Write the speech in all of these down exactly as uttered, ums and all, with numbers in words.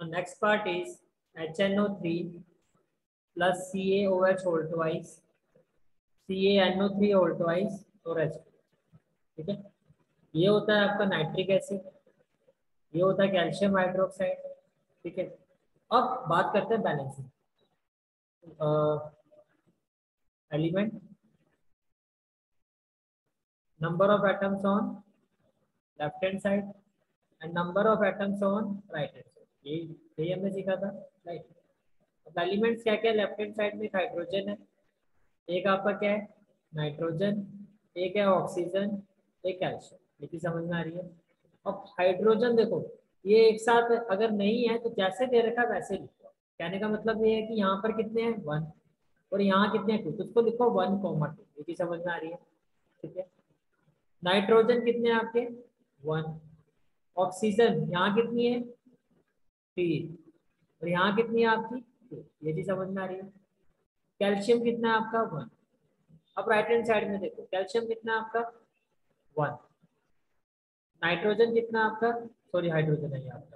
Next part is H N O three plus C A O H whole twice C A N O three whole twice और H. ठीक है, ये होता है आपका nitric acid, ये होता है कैल्शियम हाइड्रोक्साइड। ठीक है, अब बात करते हैं balancing element, number of atoms on left hand side and number of atoms on right hand side, ये यही हमने सीखा था। राइट, अब एलिमेंट्स क्या क्या, लेफ्ट हैंड साइड में हाइड्रोजन है, एक आपका क्या है नाइट्रोजन, एक है ऑक्सीजन, एक कैल्शियम। लेकिन समझ में आ रही है। अब हाइड्रोजन देखो, ये एक साथ अगर नहीं है तो जैसे दे रखा वैसे लिखो। कहने का मतलब ये है कि यहाँ पर कितने हैं वन और यहाँ कितने हैं टू, तो उसको लिखो वन कॉमा टू। ये चीज समझ में आ रही है। ठीक है, नाइट्रोजन कितने हैं आपके वन, ऑक्सीजन यहाँ कितनी है थ्री और यहाँ कितनी है आपकी टू। ये चीज समझ में आ रही है। कैल्शियम कितना है आपका वन। अब राइट हैंड साइड में देखो, कैल्शियम कितना है आपका वन, नाइट्रोजन कितना आपका, सॉरी हाइड्रोजन है ये आपका,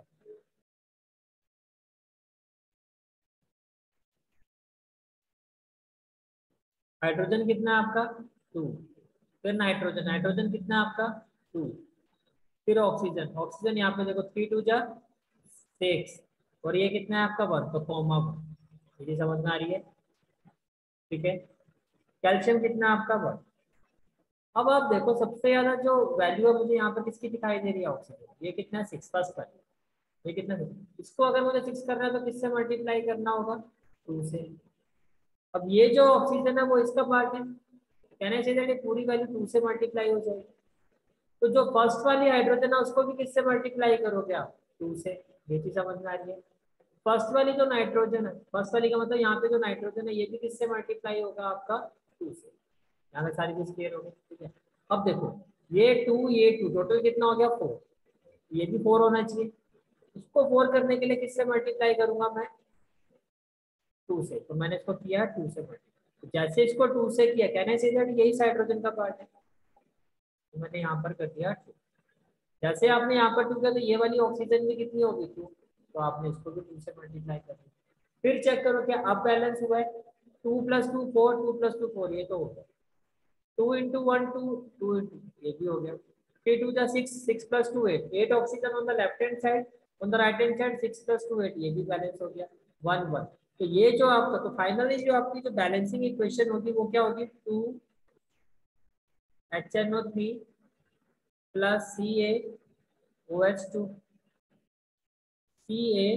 हाइड्रोजन कितना है आपका टू, फिर नाइट्रोजन, नाइट्रोजन कितना है आपका टू, फिर ऑक्सीजन, ऑक्सीजन यहाँ पे देखो थ्री टू जा सिक्स और ये कितना है आपका वन, तो कॉमा वन। ये समझ में आ रही है। ठीक है, कैल्शियम कितना है आपका वन। अब आप देखो सबसे ज्यादा जो वैल्यू है मुझे यहाँ पर किसकी दिखाई दे रही है, ऑक्सीजन। ये कितना है सिक्स फर्स्ट पर, ये कितना है, इसको अगर मुझे सिक्स करना है तो किससे मल्टीप्लाई करना होगा टू से। अब ये जो ऑक्सीजन है वो इसका पार्ट है, कहना चाहिए कि पूरी वैल्यू टू से मल्टीप्लाई हो जाएगी। तो जो फर्स्ट वाली हाइड्रोजन है उसको भी किससे मल्टीप्लाई करोगे आप टू से। ये चीज समझ में आ रही है। फर्स्ट वाली जो नाइट्रोजन है, फर्स्ट वाली का मतलब यहाँ पे जो नाइट्रोजन है ये भी किससे मल्टीप्लाई होगा आपका टू से। यहाँ पे सारी चीज क्लियर हो गई। ठीक है, अब देखो ये टू ये टू टोटल कितना हो गया फोर, ये भी फोर होना चाहिए। इसको फोर करने के लिए किससे मल्टीप्लाई करूंगा मैं टू से, तो मैंने इसको किया टू से मल्टीप्लाई। तो जैसे इसको टू से किया कहने से यही हाइड्रोजन का पार्ट है, तो मैंने यहाँ पर कर दिया टू। जैसे आपने यहाँ पर टू किया तो ये वाली ऑक्सीजन भी कितनी होगी टू, तो आपने इसको भी टू से मल्टीप्लाई कर दिया। फिर चेक करो क्या अब बैलेंस हुआ है, two plus two four, two plus two four, ये तो हो गया। Two into one two, two into ये भी हो गया। फिर टू जा six, six plus two eight, eight oxygen on the left hand side, on the right hand side six plus two eight, ये भी बैलेंस हो गया वन वन। तो ये जो आपका, तो फाइनली जो आपकी जो बैलेंसिंग इक्वेशन होगी वो क्या होगी, two H N O three plus C A O H two C A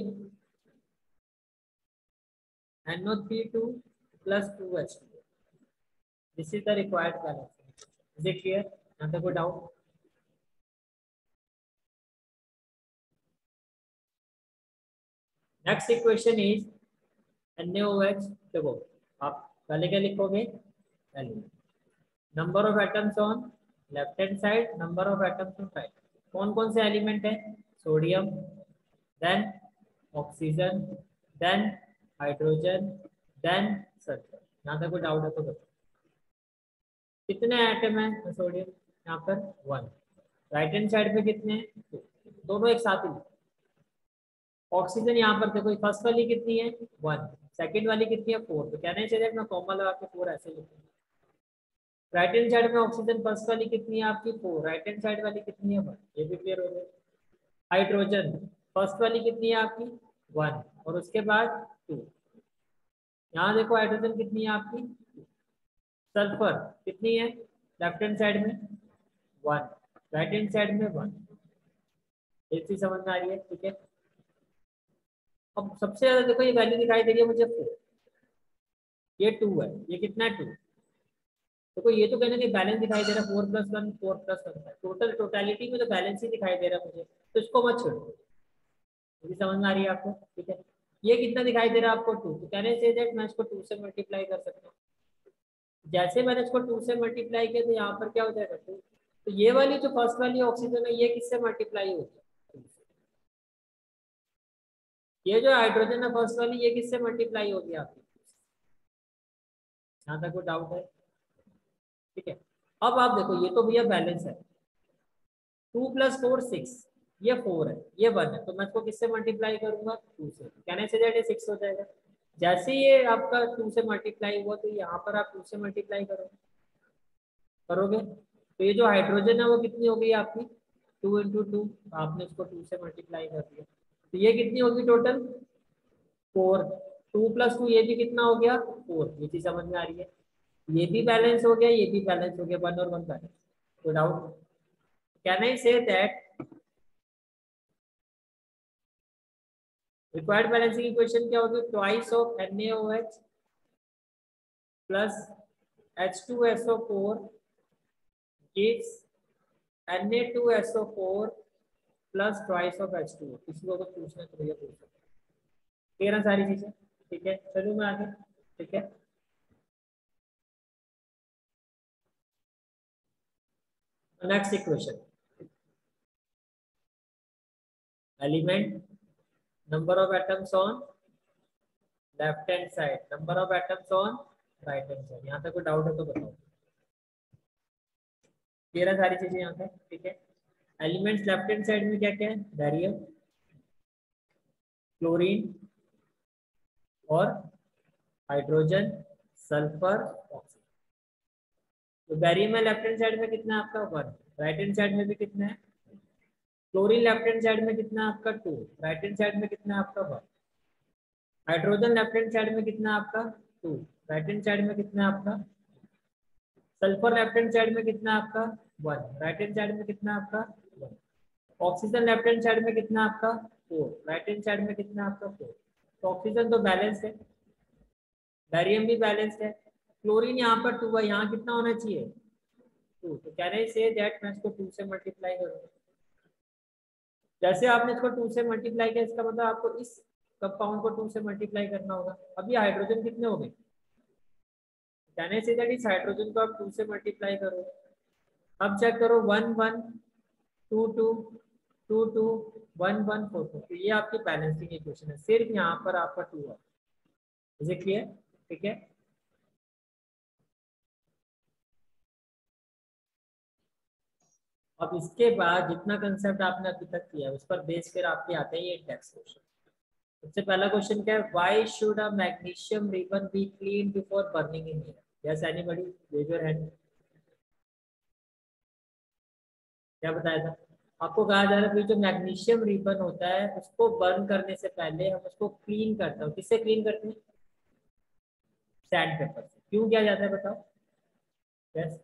N O three two plus two H two. This is the required balancing. Is it clear? यहाँ तक कोई doubt? Next equation is N A O H. देखो आप पहले क्या लिखोगे, element, number of atoms on left hand side, number of atoms on right. कौन कौन से एलिमेंट है, sodium, then oxygen, then hydrogen, then sulphur. यहाँ तक कोई डाउट है तो बताओ। कितने एटम है सोडियम, यहाँ पर वन, राइट हैंड साइड पे कितने हैं टू, दोनों एक साथ ही। ऑक्सीजन यहाँ पर देखो फर्स्ट वाली कितनी है वन, सेकंड वाली कितनी है फोर, तो कहना चाहिए मैं कॉमा लगा के फोर ऐसे लिखूंगा। राइट हैंड साइड में ऑक्सीजन फर्स्ट वाली कितनी है आपकी फोर, राइट हैंड साइड वाली कितनी है वन, ये भी क्लियर हो गया। हाइड्रोजन फर्स्ट वाली कितनी है आपकी वन और उसके बाद टू, यहाँ देखो हाइड्रोजन कितनी है आपकी, सल्फर कितनी है लेफ्ट हैंड साइड में वन, राइट हैंड साइड में वन। ये चीज समझ में आ रही है। ठीक है, अब सबसे ज्यादा देखो ये वैल्यू दिखाई दे रही है मुझे फोर, ये टू है, ये कितना है टू। देखो ये तो कहना कि बैलेंस दिखाई दे रहा है, four plus one, four plus one, total totality में तो बैलेंस ही दिखाई दे रहा है मुझे, तो इसको मत छोड़ो। मुझे समझ में आ रही है आपको? ठीक है, ये कितना दिखाई दे रहा है आपको टू, तो कहने से दैट मैं इसको टू से मल्टीप्लाई कर सकता हूँ। जैसे मैंने इसको टू से मल्टीप्लाई किया तो यहाँ पर क्या हो जाएगा टू, तो ये वाली जो फर्स्ट वाली ऑक्सीजन है ये किससे मल्टीप्लाई होगी, ये जो हाइड्रोजन है फर्स्ट वाली ये किससे मल्टीप्लाई होगी आपकी। यहाँ तक कोई डाउट है? ठीक है, अब आप देखो ये तो भैया बैलेंस है, टू प्लस फोर सिक्स, ये फोर है, ये वन है, तो मैं इसको किससे मल्टीप्लाई करूंगा? टू से। कहने से दैट सिक्स हो जाएगा। जैसे ये आपका टू से मल्टीप्लाई हुआ तो यहाँ पर आप टू से मल्टीप्लाई करोगे करोगे तो ये जो हाइड्रोजन है वो कितनी हो गई आपकी? टू इंटू टू, आपने इसको टू से मल्टीप्लाई कर दिया तो ये कितनी होगी total? Four. Two plus two ये भी कितना हो गया? फोर। ये चीज समझ में आ रही है? ये भी बैलेंस हो गया, ये भी बैलेंस हो गया, वन और one balance without. Can I say that required balancing equation क्या होगी? Twice of NaOH plus H two S O four gives Na two S O four plus twice of H two. किसी को अगर पूछना तो भैया पूछ सकते। क्लियर है सारी चीजें? ठीक है, चलो मैं आगे। ठीक है, next equation, element number of atoms on left hand side, number of atoms on right hand side. यहाँ तक कोई डाउट है तो बताओ। क्लियर है सारी चीजें यहाँ तक? ठीक है, एलिमेंट्स लेफ्ट हैंड साइड में क्या क्या है? बैरियम, क्लोरीन और हाइड्रोजन, सल्फर, ऑक्सीजन। तो बैरियम में लेफ्ट हैंड साइड में कितना है आपका? वन। राइट हैंड साइड में भी कितना है? क्लोरीन लेफ्ट हैंड साइड में कितना है आपका? टू। राइट हैंड साइड में कितना है आपका? One. Hydrogen left hand side में कितना है आपका? टू। राइट हैंड साइड में कितना है आपका? सल्फर लेफ्ट हैंड साइड में कितना है आपका? वन। राइट हैंड साइड में कितना है आपका? One. Oxygen left hand side में कितना है आपका? फोर। राइट हैंड साइड में कितना है आपका? फोर। तो ऑक्सीजन तो बैलेंस है, बैरियम भी बैलेंस है, क्लोरीन यहाँ पर टू है, यहाँ कितना होना चाहिए? टू। तो कैन आई से दैट मैं इसको टू से मल्टीप्लाई करूँगा। जैसे आपने इसको टू से मल्टीप्लाई किया, इसका मतलब आपको इस कंपाउंड को टू से मल्टीप्लाई करना होगा। अब ये हाइड्रोजन कितने हो गए? कैन आई से दैट इस हाइड्रोजन को आप टू से मल्टीप्लाई करो। अब चेक करो, one one, two two, two two, one one, four four. तो ये आपकी बैलेंसिंग इक्वेशन है, सिर्फ यहाँ पर आपका टू है। Is it clear? ठीक है, अब इसके बाद जितना कंसेप्ट आपने अभी तक किया उस पर बेस फिर आपके आते हैं ये इंडेक्स क्वेश्चन। सबसे पहला क्वेश्चन क्या है? Why should a magnesium ribbon be clean before burning in air? Yes anybody raise your hand. क्या बताया था आपको? कहा जा रहा है जो मैग्नीशियम रिबन होता है उसको बर्न करने से पहले हम उसको क्लीन करते हैं। किससे क्लीन करते हैं? सैंड पेपर से। क्यों किया जाता है बताओ? यस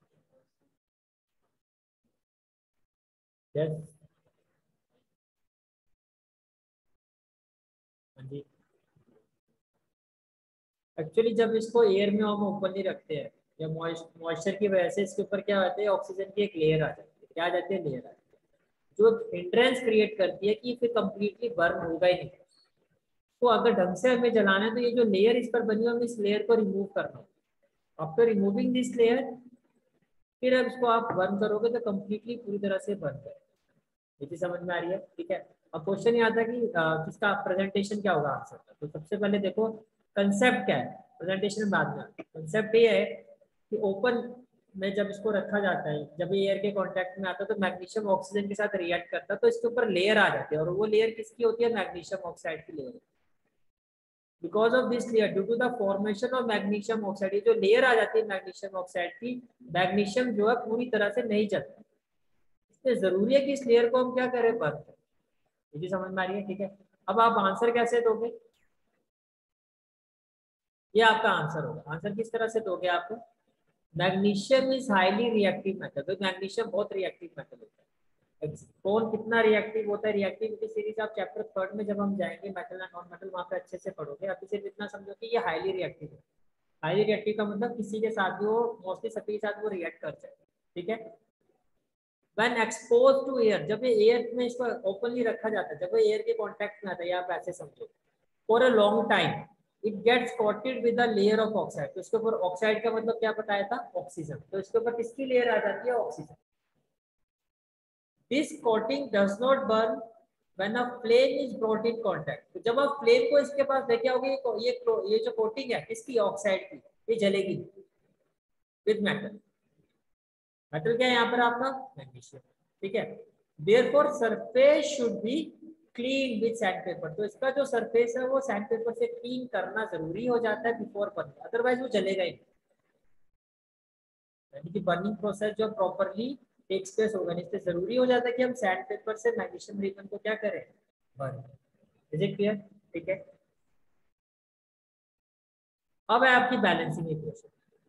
यस, हाँ जी। एक्चुअली जब इसको एयर में हम ओपनली रखते हैं या मॉइस्चर की वजह से इसके ऊपर क्या आते हैं? ऑक्सीजन की एक लेयर आ जाती है। क्या आ जाती है? लेयर आ जाती है, जो हिंड्रेंस क्रिएट करती है कि फिर कंप्लीटली बर्न होगा ही नहीं। तो अगर ढंग से हमें जलाना है तो ये जो लेयर इस पर बनी है हमें इस लेयर को रिमूव करना होगा। आफ्टर रिमूविंग दिस लेयर फिर अब इसको आप बर्न करोगे तो कंप्लीटली पूरी तरह से बर्न करेगा। ये चीज समझ में आ रही है? ठीक है, अब क्वेश्चन ये आता है कि अ, किसका प्रेजेंटेशन क्या होगा आंसर का। तो सबसे पहले देखो कंसेप्ट क्या है, प्रेजेंटेशन बाद में। कंसेप्ट ये है कि ओपन में जब इसको रखा जाता है, जब ये एयर के कांटेक्ट में आता है तो मैग्नीशियम ऑक्सीजन के साथ रिएक्ट करता है तो इसके ऊपर लेयर आ जाती है और वो लेयर किसकी होती है? मैग्नीशियम ऑक्साइड की layer. Because of this layer, due to the formation of magnesium oxide, ये जो लेयर आ जाती है मैग्नीशियम ऑक्साइड की, मैग्नीशियम जो है पूरी तरह से नहीं जलता। इसलिए जरूरी है कि इस लेयर को हम क्या करें? बर्न करें। ये चीज समझ में आ रही है? ठीक है, अब आप आंसर कैसे दोगे? ये आपका आंसर होगा। आंसर किस तरह से दोगे आप? Magnesium is highly reactive metal. तो मैग्नीशियम बहुत रिएक्टिव मेटल होता है। कौन कितना रिएक्टिव होता है? रिएक्टिविटी सीरीज आप चैप्टर थर्ड में जब हम जाएंगे मेटल एंड नॉन मेटल, वहां पे अच्छे से पढ़ोगे। अभी सिर्फ इतना समझो कि ये हाईली रिएक्टिव है। हाईली रिएक्टिव का मतलब किसी के साथ भी वो, मोस्टली सभी के साथ वो रिएक्ट कर सकते। ठीक है, व्हेन एक्सपोज टू एयर, जब ये एयर में इसको ओपनली रखा जाता है, जब ये एयर के कांटेक्ट में आता है, आप ऐसे समझो, for a long time it gets coated with a layer of oxide. तो इसके ऊपर ऑक्साइड का मतलब क्या बताया था? ऑक्सीजन। तो इसके ऊपर किसकी लेयर आ जाती है? Oxygen. This coating does not burn when a flame is brought in contact. तो जब आप फ्लेम को इसके पास लेके आओगे, ये ये जो कोटिंग है किसकी? ऑक्साइड की, ये जलेगी विद मेटल। मेटल क्या है यहाँ पर आपका? मैग्नीशियम। ठीक है, therefore surface should be clean with sandpaper. तो इसका जो सरफेस है वो सैंडपेपर से क्लीन करना जरूरी हो जाता है बिफोर बर्निंग, अदरवाइज वो जलेगा ही। यानी कि बर्निंग प्रोसेस जो प्रॉपरली टेक्स प्लेस होगा, इसलिए जरूरी हो जाता है कि हम सैंडपेपर से मैग्नीशियम रिबन को क्या करें, बर्न। Is it clear? ठीक है। अब है आपकी बैलेंसिंग इक्वेशन।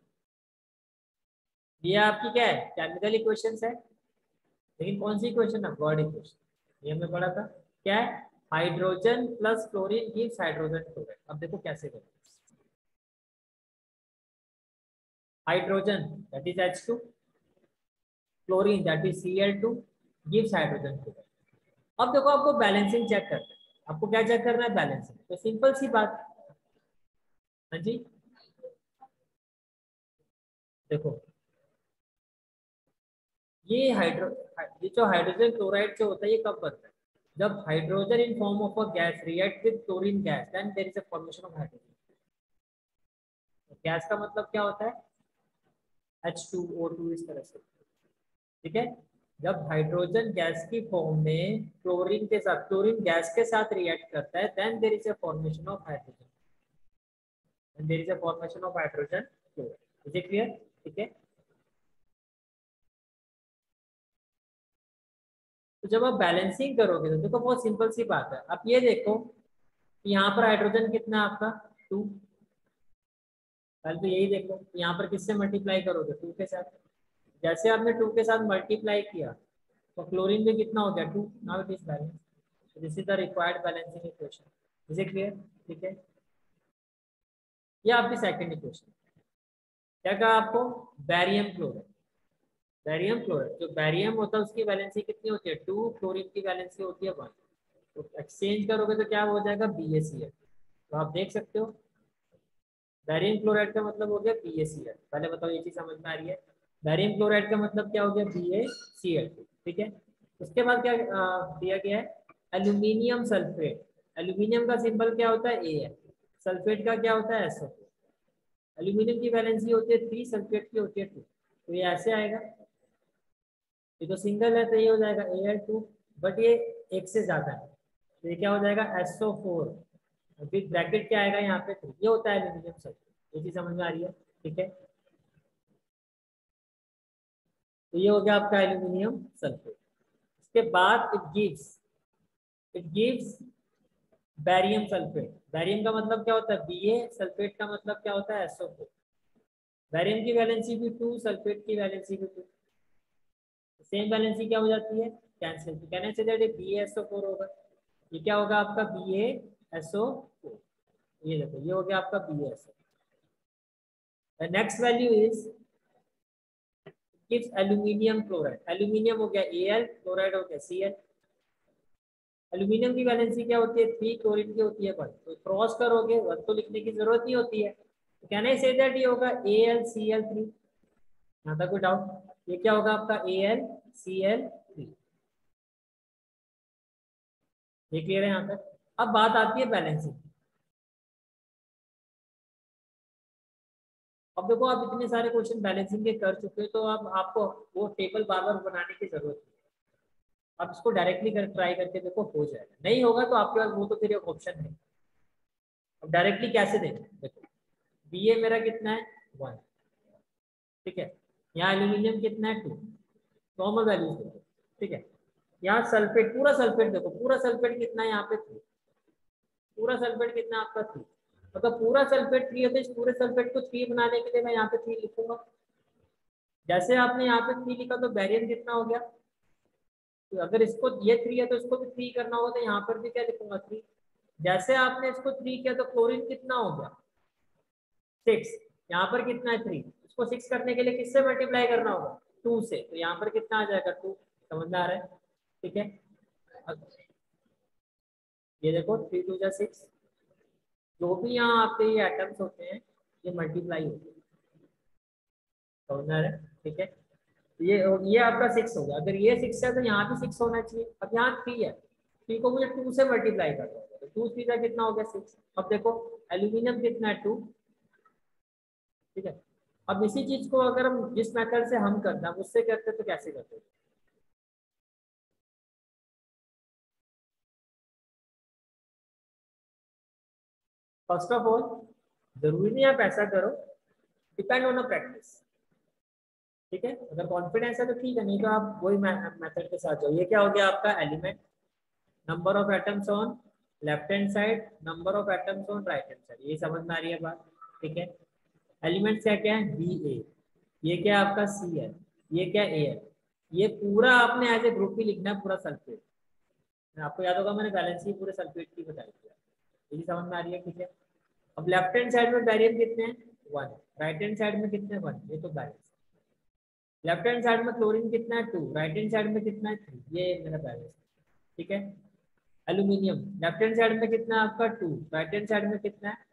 ये आपकी क्या है, केमिकल इक्वेशंस है, लेकिन कौन सी इक्वेशन है, वर्ड इक्वेशन। ये हमने पढ़ा था क्या है, hydrogen plus chlorine gives hydrogen chloride. अब देखो कैसे करें। Hydrogen that is H two, chlorine that is C L two gives hydrogen chloride. अब देखो आपको बैलेंसिंग चेक करना है। आपको क्या चेक करना है, बैलेंसिंग। तो सिंपल सी बात। हाँ जी, देखो ये हाइड्रो ये जो हाइड्रोजन क्लोराइड जो होता है ये कब बनता है, जब hydrogen in form of a gas react with chlorine gas, then there is a formation of hydrogen. Gas का मतलब क्या होता है, एच टू ओ टू, इस तरह से। ठीक है। जब हाइड्रोजन गैस की फॉर्म में क्लोरीन के साथ, क्लोरीन गैस के साथ रिएक्ट करता है, then there is a formation of hydrogen, then there is a formation of hydrogen chloride. Is it clear? ठीक है। तो जब आप बैलेंसिंग करोगे तो देखो बहुत सिंपल सी बात है। आप ये देखो कि यहाँ पर हाइड्रोजन कितना है आपका, टू। पहले तो यही देखो यहाँ पर किससे मल्टीप्लाई करोगे, टू के साथ। जैसे आपने टू के साथ मल्टीप्लाई किया तो क्लोरीन में कितना हो गया, two. Now it is balance. This is the required balancing equation. Is it clear? ठीक है। ये आपकी सेकंड इक्वेशन। क्या कहा आपको, बैरियम क्लोराइड। बैरियम क्लोराइड, जो बैरियम होता है उसकी वैलेंसी कितनी होती है, टू। क्लोरीन की वैलेंसी होती है वन। तो एक्सचेंज करोगे तो क्या हो जाएगा, बी ए सी एल। तो आप देख सकते हो बैरियम क्लोराइड का मतलब हो गया बी ए सी एल। पहले बताओ ये चीज समझ में आ रही है? बैरियम क्लोराइड का मतलब क्या हो गया, बी ए सी एल। ठीक है। उसके बाद क्या आ, दिया गया है, एल्यूमिनियम सल्फेट। एल्यूमिनियम का सिंबल क्या होता है, ए है। सल्फेट का क्या होता है, एस ओ। एल्यूमिनियम की वैलेंसी होती है थ्री, सल्फेट की होती है टू। तो ये ऐसे आएगा, ये तो सिंगल है तो ये हो जाएगा ए एल टू, बट ये एक से ज्यादा है तो ये क्या हो जाएगा, एस ओ फोर। फिर ब्रैकेट क्या आएगा यहाँ पे, थ्री। ये होता है एल्यूमिनियम सल्फेट। ये चीज समझ में आ रही है? ठीक है। तो ये हो गया आपका एल्यूमिनियम सल्फेट। इसके बाद it gives it gives barium sulphate. Barium का मतलब क्या होता है, बी ए। सल्फेट का मतलब क्या होता है, एस ओ फोर। बैरियम की वैलेंसी भी टू, सल्फेट की वैलेंसी भी टू। सेम वैलेंसी क्या हो जाती है, कैंसिल। तो कहने से that B A S O four होगा। ये क्या होगा आपका, B A S O four. ये देखो ये हो गया आपका B A S O. Next value is gives aluminium chloride. Aluminium हो गया ए एल, क्लोराइड हो गया सी एल। एल्यूमिनियम की वैलेंसी क्या होती है, थ्री। क्लोरीन की होती है वन। तो क्रॉस करोगे, वन तो लिखने की जरूरत नहीं होती है। तो कहना से दैट ये होगा A L C L three. यहाँ तक कोई डाउट? ये क्या होगा आपका, A L C L three. ये क्लियर है यहाँ तक? अब बात आती है बैलेंसिंग। अब देखो आप इतने सारे क्वेश्चन बैलेंसिंग के कर चुके हो तो अब आपको वो टेबल बार बार बनाने की जरूरत नहीं है। आप इसको डायरेक्टली कर ट्राई करके देखो, हो जाएगा। नहीं होगा तो आपके पास वो तो फिर एक ऑप्शन है। अब डायरेक्टली कैसे देखें, देखो बी ए मेरा कितना है, वन। ठीक है। यहाँ एल्यूमिनियम कितना है, टू। नॉर्मल वैल्यूज देखो। ठीक है। यहाँ सल्फेट, पूरा सल्फेट देखो, पूरा सल्फेट कितना है यहाँ पे, थ्री। पूरा सल्फेट कितना है आपका, थ्री। अगर पूरा सल्फेट थ्री है तो इस पूरे सल्फेट को थ्री बनाने के लिए मैं यहाँ पे थ्री लिखूंगा। जैसे आपने यहाँ पे थ्री लिखा तो बैरियम कितना हो गया, तो अगर इसको ये थ्री है तो इसको भी थ्री करना होगा तो यहाँ पर भी क्या लिखूंगा, थ्री। जैसे आपने इसको थ्री किया तो क्लोरीन कितना हो गया, सिक्स। यहाँ पर कितना है, थ्री। इसको सिक्स करने के लिए किससे मल्टीप्लाई करना होगा, टू से। तो यहाँ पर कितना आ जाएगा, टू। समझ में आ रहा है? ठीक है। अब ये देखो थ्री टू जा सिक्स। जो भी यहाँ आपके ये एटम्स होते हैं ये मल्टीप्लाई होते हैं। समझ में आ रहा है? ठीक है। ये ये आपका सिक्स होगा। अगर ये सिक्स है तो यहाँ भी सिक्स होना चाहिए। अब यहाँ थ्री है, थ्री को मुझे टू से मल्टीप्लाई करना होगा तो टू थ्री का कितना हो गया, सिक्स। अब देखो एल्यूमिनियम कितना है, टू। ठीक है। अब इसी चीज को अगर हम जिस मेथड से हम करते हैं उससे करते तो कैसे करते हैं, फर्स्ट ऑफ ऑल जरूरी नहीं आप ऐसा करो, डिपेंड ऑन अ प्रैक्टिस, ठीक है। अगर कॉन्फिडेंस है तो ठीक है, नहीं तो आप वही मेथड के साथ जाओ। ये क्या हो गया आपका element, number of atoms on left hand side, number of atoms on right hand side, ये समझ में आ रही है बात, ठीक है। एलिमेंट्स क्या क्या है, बी ए, ये क्या आपका सी है, ये क्या ए है, ये पूरा आपने एज ए ग्रुप ही लिखना है, पूरा सल्फेट। आपको याद होगा मैंने बैलेंस ही पूरे सल्फेट की बताई थी, ये समझ में आ रही है, ठीक है। अब लेफ्ट हैंड साइड में बैरियम कितने हैं, वन, राइट हैंड साइड में कितने, वन, ये तो बैलेंस। लेफ्ट हैंड साइड में क्लोरीन कितना है, टू, राइट हैंड साइड में कितना है, थ्री, ये मेरा बैलेंस, ठीक है। एल्यूमिनियम लेफ्ट हैंड साइड में कितना है आपका, टू, राइट हैंड साइड में कितना है,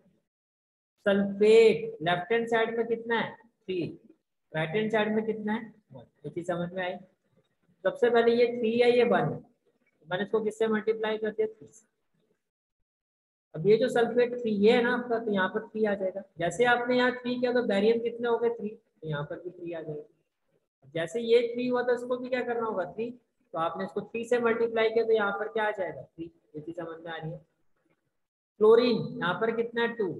सल्फेट लेफ्ट हैंड साइड में कितना है, थ्री, राइट हैंड साइड में कितना है, वन, ये चीज समझ में आई। सबसे पहले ये थ्री है, ये वन है, मैंने इसको किससे मल्टीप्लाई कर दिया, थ्री से। अब ये जो सल्फेट थ्री ये है ना आपका, तो यहाँ पर थ्री आ जाएगा। जैसे आपने यहाँ थ्री किया तो बैरियम कितने हो गए, थ्री, तो यहाँ पर भी थ्री आ जाएगा। जैसे ये थ्री हुआ तो इसको भी क्या करना होगा, थ्री, तो आपने इसको थ्री से मल्टीप्लाई किया तो यहाँ पर क्या आ जाएगा, थ्री, ये चीज समझ में आ रही है। क्लोरीन यहाँ पर कितना है, टू,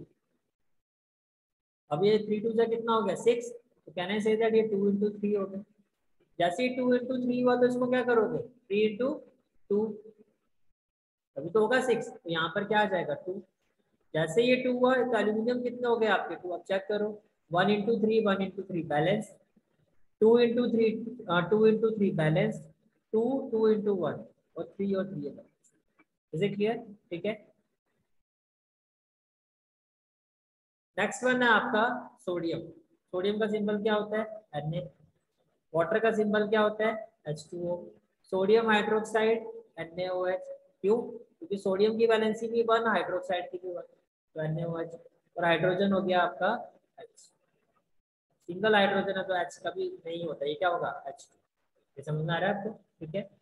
अब ये थ्री टू से कितना हो गया, सिक्स, तो कहने से दैट ये टू इंटू थ्री हो गया। जैसे ही टू इंटू थ्री हुआ तो इसको क्या करोगे, थ्री इंटू टू, अभी तो होगा सिक्स, तो यहाँ पर क्या आ जाएगा, टू। जैसे ये टू हुआ तो एल्यूमिनियम कितने हो गए आपके, टू, अब चेक करो, one into three, one into three balance, two into three, two into three balance, two, two into one, और थ्री और थ्री है। इज इट क्लियर, ठीक है। नेक्स्ट वन है आपका सोडियम। सोडियम का सिंबल क्या होता है, Na। वाटर का सिंबल क्या होता है, H two O. Sodium hydroxide, NaOH, क्यों, क्योंकि सोडियम की वैलेंसी भी वन, हाइड्रोक्साइड की भी वन, तो NaOH, और हाइड्रोजन हो गया आपका H। सिंगल हाइड्रोजन है तो H कभी नहीं होता, ये क्या होगा, H टू। ये समझ में आ रहा है आपको, ठीक है।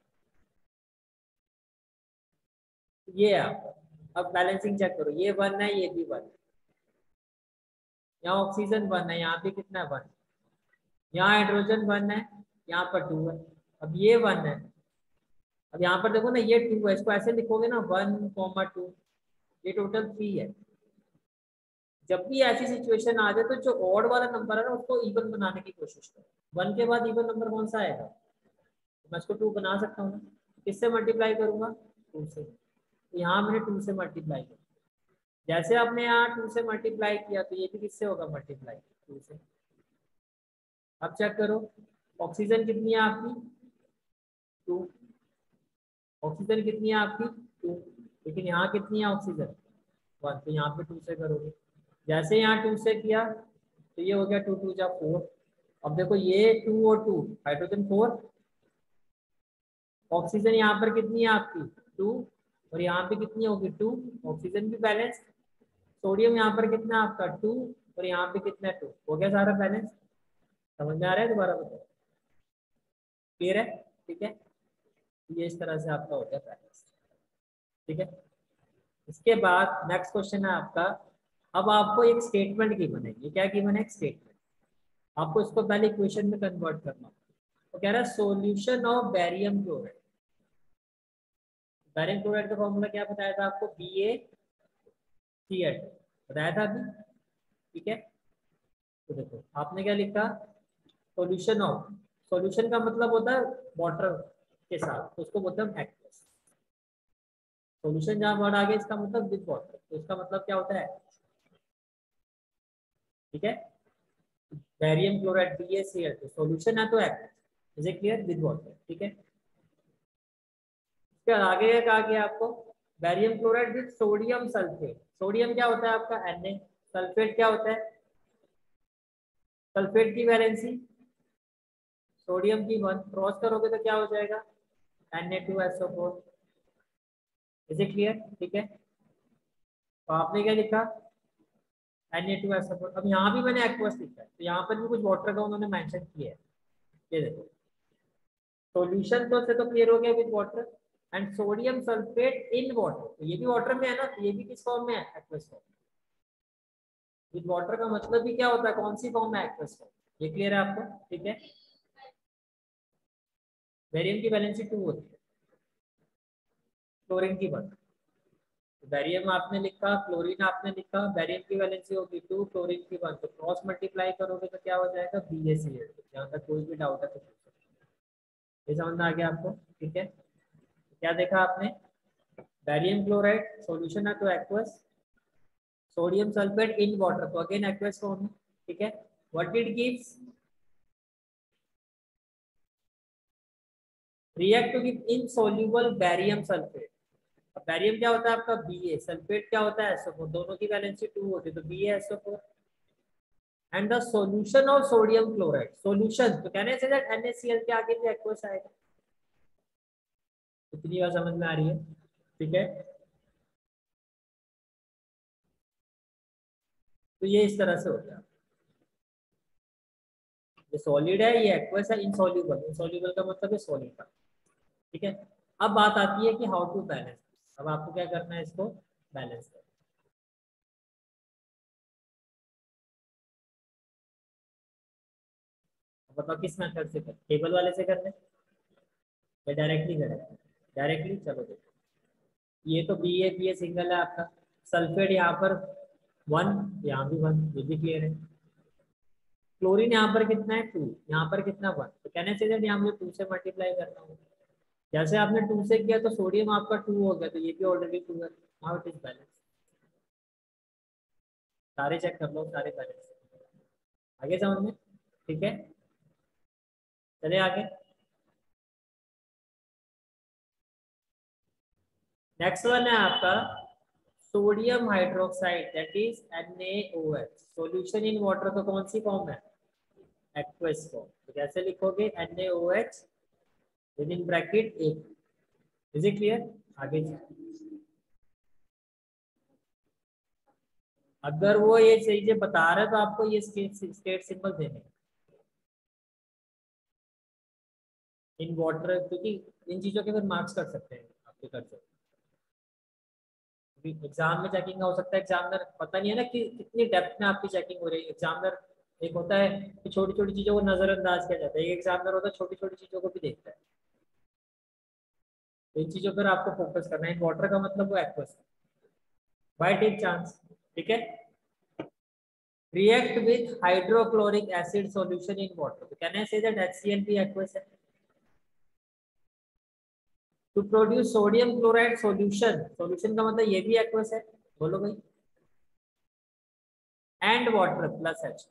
ये है आपका, अब बैलेंसिंग चेक करो, ये वन है, ये भी वन, यहाँ ऑक्सीजन वन है, यहाँ पे कितना है, वन, यहाँ हाइड्रोजन वन है, यहाँ पर टू है, अब ये वन है, अब यहाँ पर देखो ना ये टू है, इसको ऐसे लिखोगे ना, वन कॉमा टू, ये टोटल थ्री है। जब भी ऐसी सिचुएशन आ जाए तो जो ऑड वाला नंबर है ना उसको इवन बनाने की कोशिश करो। वन के बाद इवन नंबर कौन सा आएगा, मैं इसको टू बना सकता हूँ, किससे मल्टीप्लाई करूंगा, टू से, तो यहाँ मैंने टू से मल्टीप्लाई किया। जैसे आपने यहाँ टू से मल्टीप्लाई किया तो ये भी किससे होगा, मल्टीप्लाई, टू से। अब चेक करो, ऑक्सीजन कितनी है आपकी, टू, ऑक्सीजन कितनी है आपकी, टू, लेकिन यहाँ कितनी है ऑक्सीजन, वन, तो यहाँ पे टू से करोगे। जैसे यहाँ टू से किया तो ये हो गया टू टू जा फोर। अब देखो ये टू और टू, हाइड्रोजन फोर, ऑक्सीजन यहाँ पर कितनी है आपकी, टू, और यहाँ पे कितनी होगी, टू, ऑक्सीजन भी बैलेंस। सोडियम यहाँ पर कितना है आपका, टू, और यहाँ पे कितना है, टू, हो गया सारा बैलेंस। समझ में आ रहा है, दोबारा बताओ, क्लियर है, ठीक है। ये इस तरह से आपका हो गया बैलेंस, ठीक है। इसके बाद नेक्स्ट क्वेश्चन है आपका, अब आपको एक स्टेटमेंट गिवन है, ये क्या गिवन है, एक स्टेटमेंट, आपको इसको पहले इक्वेशन में कन्वर्ट करना। तो कह रहा है solution of barium chloride. Barium chloride का फॉर्मूला क्या बताया था आपको, बी ए सी एल, बताया था अभी, ठीक है। तो देखो आपने क्या लिखा, सॉल्यूशन ऑफ, सॉल्यूशन का मतलब होता है वाटर के साथ, तो उसको बोलते हैं एक्वस। सॉल्यूशन जहां वर्ड आ गया इसका मतलब विद वाटर, तो इसका मतलब क्या होता है, ठीक है। Barium chloride B A C L, तो सॉल्यूशन है तो aqueous, is it clear, with water, ठीक है। इसके आगे कहा गया आपको, barium chloride with sodium sulphate. Sodium क्या होता है आपका, Na, सल्फेट क्या होता है, सल्फेट की वैलेंसी सोडियम की वन, क्रॉस करोगे तो क्या हो जाएगा, Na two S O four, is it clear, ठीक है। तो आपने क्या लिखा, Na two S O four. अब यहाँ भी मैंने एक्वस लिखा है, तो यहाँ पर भी कुछ वाटर का उन्होंने मेंशन किया है, ये देखो, सॉल्यूशन तो से तो क्लियर हो गया with water, and sodium sulphate in water, तो ये भी वाटर में है ना, तो ये भी किस फॉर्म में है, एक्वस फॉर्म। विद वाटर का मतलब भी क्या होता है, कौन सी फॉर्म में, एक्वस फॉर्म, ये क्लियर है आपको, ठीक है। बैरियम की वैलेंसी टू होती है, क्लोरीन की वन, बैरियम आपने लिखा, क्लोरीन आपने लिखा, बैरियम की वैलेंसी होगी टू, क्लोरीन की वन, तो क्रॉस मल्टीप्लाई करोगे तो क्या हो जाएगा बी ए सी एल। यहाँ तक कोई भी डाउट है तो पूछ सकते हो। ये समझ में आ गया आपको? ठीक है, क्या देखा आपने? बैरियम क्लोराइड सॉल्यूशन है तो aqueous, sodium sulphate in water तो अगेन एक्वस फॉर्म है। ठीक है, what it gives? React to give insoluble barium sulphate. अब बैरियम क्या होता है आपका बी ए, सल्फेट क्या होता है एस ओ फोर, दोनों की वैलेंसी टू होती है तो B A S O four. And the solution of sodium chloride, solution तो कहने से that N A C L के आगे भी एक्वस आएगा। इतनी बात समझ में आ रही है? ठीक है, तो ये इस तरह से होता है। ये सॉलिड है, ये एक्वस है, इनसॉल्युबल, इनसॉल्युबल का मतलब है सॉलिड का। ठीक है, अब बात आती है कि हाउ टू बैलेंस। अब आपको क्या करना है, इसको बैलेंस करना। बताओ किस मेथड से कर, टेबल वाले से करने या डायरेक्टली करें? डायरेक्टली, चलो देखो। ये तो B A B A single है आपका, सल्फेट यहाँ पर वन, यहाँ भी वन, ये भी क्लियर है। क्लोरीन यहाँ पर कितना है टू, यहाँ पर कितना वन, तो कहने से यहाँ मुझे टू से मल्टीप्लाई करना होगा। जैसे आपने टू से किया तो सोडियम आपका टू हो गया, तो ये भी ऑलरेडी टू है। Now it is balance. सारे चेक कर लो, सारे बैलेंस। आगे समझ में? ठीक है, चले आगे। नेक्स्ट वन है आपका sodium hydroxide that is N A O H, solution in water, तो कौन सी फॉर्म है? Aqueous form. तो कैसे लिखोगे? N A O H with in bracket एक। Is it clear? आगे अगर वो ये चीजें बता रहे तो आपको ये स्टेट सिंबल देने इन वाटर, क्योंकि इन चीजों के फिर मार्क्स कर सकते हैं आपके कर सकते हैं। एग्जाम में चेकिंग हो सकता है, एग्जामिनर पता नहीं है ना कि कितनी डेप्थ में आपकी चेकिंग हो रही है। एग्जामिनर एक होता है कि छोटी छोटी चीजों को नजरअंदाज किया जाता है, एक एग्जामिनर होता है छोटी छोटी चीजों को भी देखता है। तो इन चीजों पर आपको फोकस करना है। वाटर का मतलब वो एक्वस है। Why take chance? ठीक है, react with hydrochloric acid solution in water, so can I say that H C l भी aqueous है? to produce sodium chloride solution, solution का मतलब ये भी aqueous है, बोलो भाई। and water plus H,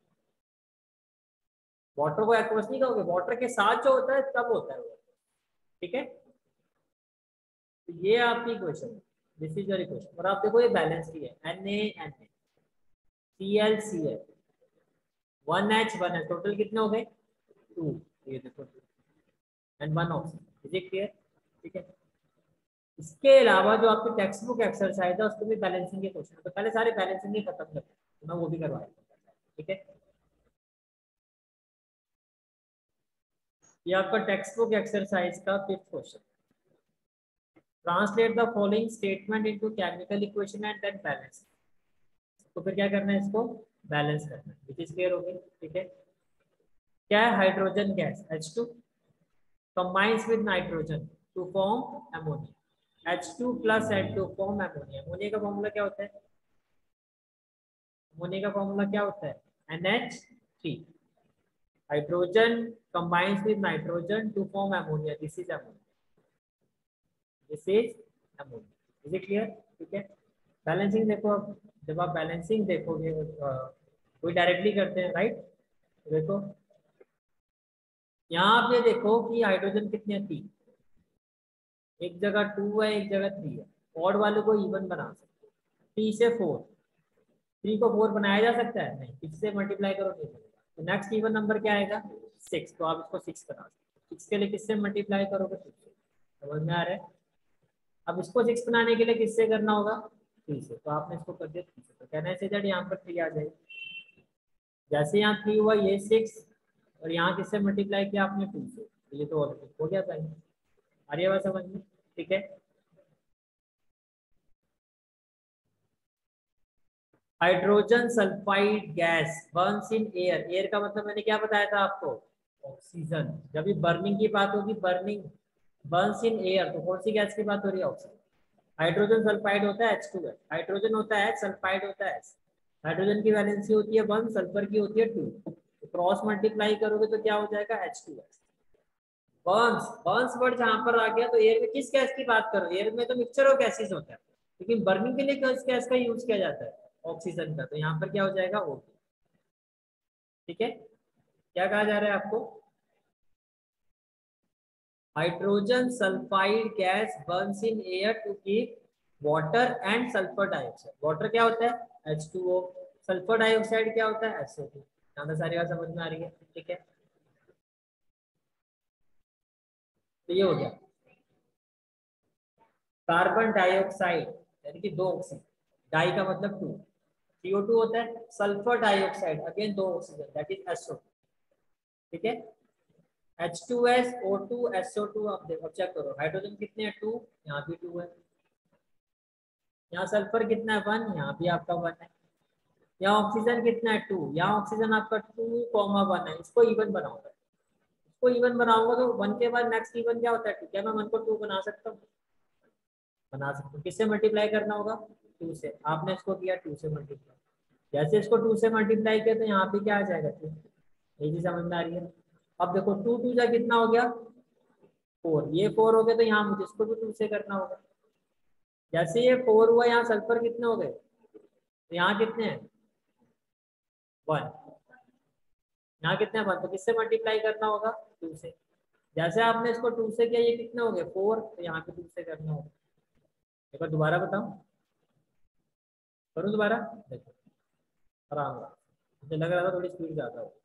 water को aqueous नहीं कहोगे, वाटर के साथ जो होता है तब होता है वो। ठीक है, तो ये आपकी क्वेश्चन है, दिस इज योर इक्वेशन। और आप देखो ये बैलेंस की है, N A N A C L C L, one H one H, total कितने हो गए? टू। ये देखो and one oxygen. Is it clear? ठीक है, इसके अलावा जो आपकी टेक्स्ट बुक एक्सरसाइज है उसको भी बैलेंसिंग के क्वेश्चन, तो पहले सारे बैलेंसिंग ही खत्म करते हैं, तो मैं वो भी करवाया। ठीक है, ये आपका टेक्स्ट बुक एक्सरसाइज का fifth question. Translate the following statement into chemical equation and then balance. तो फिर क्या करना है, इसको बैलेंस करना है, विच इज क्लियर हो गई। ठीक है, क्या है? Hydrogen gas H two combines with nitrogen to form ammonia, H two plus N two form ammonia। Ammonia का फॉर्मूला क्या होता है? अमोनिया का फॉर्मूला क्या होता है? N H three. Hydrogen combines with nitrogen to form ammonia, this is ammonia, this is ammonia। is it clear? ठीक है, बैलेंसिंग देखो। अब जब आप बैलेंसिंग देखोगे, कोई डायरेक्टली करते हैं राइट, देखो यहाँ आप ये देखो कि हाइड्रोजन कितने हैं? तीन, एक जगह टू है, एक जगह थ्री है। ऑड वाले को इवन बना सकते हो, थ्री से फोर, थ्री को फोर बनाया जा सकता है? नहीं, किससे मल्टीप्लाई करो नहीं बनेगा। तो नेक्स्ट इवन नंबर क्या आएगा? सिक्स, तो आप इसको सिक्स बना सकते हो। सिक्स के लिए किससे मल्टीप्लाई करोगे? टू से। समझ में आ रहा है? अब इसको सिक्स बनाने के लिए किससे करना होगा? थ्री से, तो आपने इसको कर दिया थ्री से, तो कहना है दैट यहाँ पर थ्री आ जाएगी। जैसे यहाँ थ्री हुआ, ये सिक्स, और यहाँ किससे मल्टीप्लाई किया आपने? टू से, तो ये तो ऑलरेडी हो गया था। आ रही है बात समझ में? ठीक है, hydrogen sulphide gas burns in air. Air का मतलब मैंने क्या बताया था आपको? ऑक्सीजन। जब भी बर्निंग की बात होगी, बर्निंग बर्न्स इन एयर, तो कौन सी गैस की बात हो रही है? ऑक्सीजन। हाइड्रोजन सल्फाइड होता है एच टू एच, हाइड्रोजन होता है सल्फाइड होता है एच। हाइड्रोजन की वैलेंसी होती है वन, सल्फर की होती है टू, तो क्रॉस मल्टीप्लाई करोगे तो क्या हो जाएगा H two H. Burns, burns word जहां पर आ गया तो एयर में किस गैस की बात करो, एयर में तो मिक्सचर ऑफ गैसेस होता है, लेकिन बर्निंग के लिए किस गैस का यूज किया जाता है, ऑक्सीजन का, तो यहाँ पर क्या हो जाएगा ओ। ठीक है, क्या कहा जा रहा है आपको, hydrogen sulphide gas burns in air to keep water and sulphur dioxide. Water क्या होता है H two O, sulphur dioxide क्या होता है एस ओ टू। यहाँ पर सारी बात समझ में आ रही है। ठीक है, तो ये हो गया कार्बन डाइऑक्साइड यानी कि दो ऑक्सीजन, डाई का मतलब टू, सी ओ टू होता है, सल्फर डाइऑक्साइड अगेन दो oxygen that is S O. ठीक है, H two S O two S O two. अब देखो चेक करो हाइड्रोजन कितने हैं टू, यहाँ भी टू है, यहाँ सल्फर कितना है वन, यहाँ भी आपका वन है, यहाँ ऑक्सीजन कितना है टू, यहाँ ऑक्सीजन आपका टू कॉमा वन है। इसको इवन बनाऊंगा, इसको इवन बनाऊंगा तो वन के बाद नेक्स्ट इवन क्या होता है टू, क्या मैं वन को टू बना सकता हूँ, बना सकता हूँ। किससे मल्टीप्लाई करना होगा टू से, आपने इसको किया टू से मल्टीप्लाई, जैसे इसको टू से मल्टीप्लाई किया तो यहाँ पे क्या आ जाएगा टू। ये चीज समझ में आ रही है। अब देखो टू टू जा कितना हो गया फोर, ये फोर हो गया तो यहाँ मुझे इसको भी टू से करना होगा। जैसे ये फोर हुआ यहाँ सल्फर कितने हो गए, तो यहाँ कितने हैं वन, यहाँ कितने हैं वन, तो किससे मल्टीप्लाई करना होगा टू से। जैसे आपने इसको टू से किया ये कितने हो गए फोर, तो यहाँ पे टू से करना होगा। एक बार दोबारा बताऊं, करूँ दोबारा, देखो आराम आराम, मुझे लग रहा था थोड़ी स्पीड ज्यादा हो।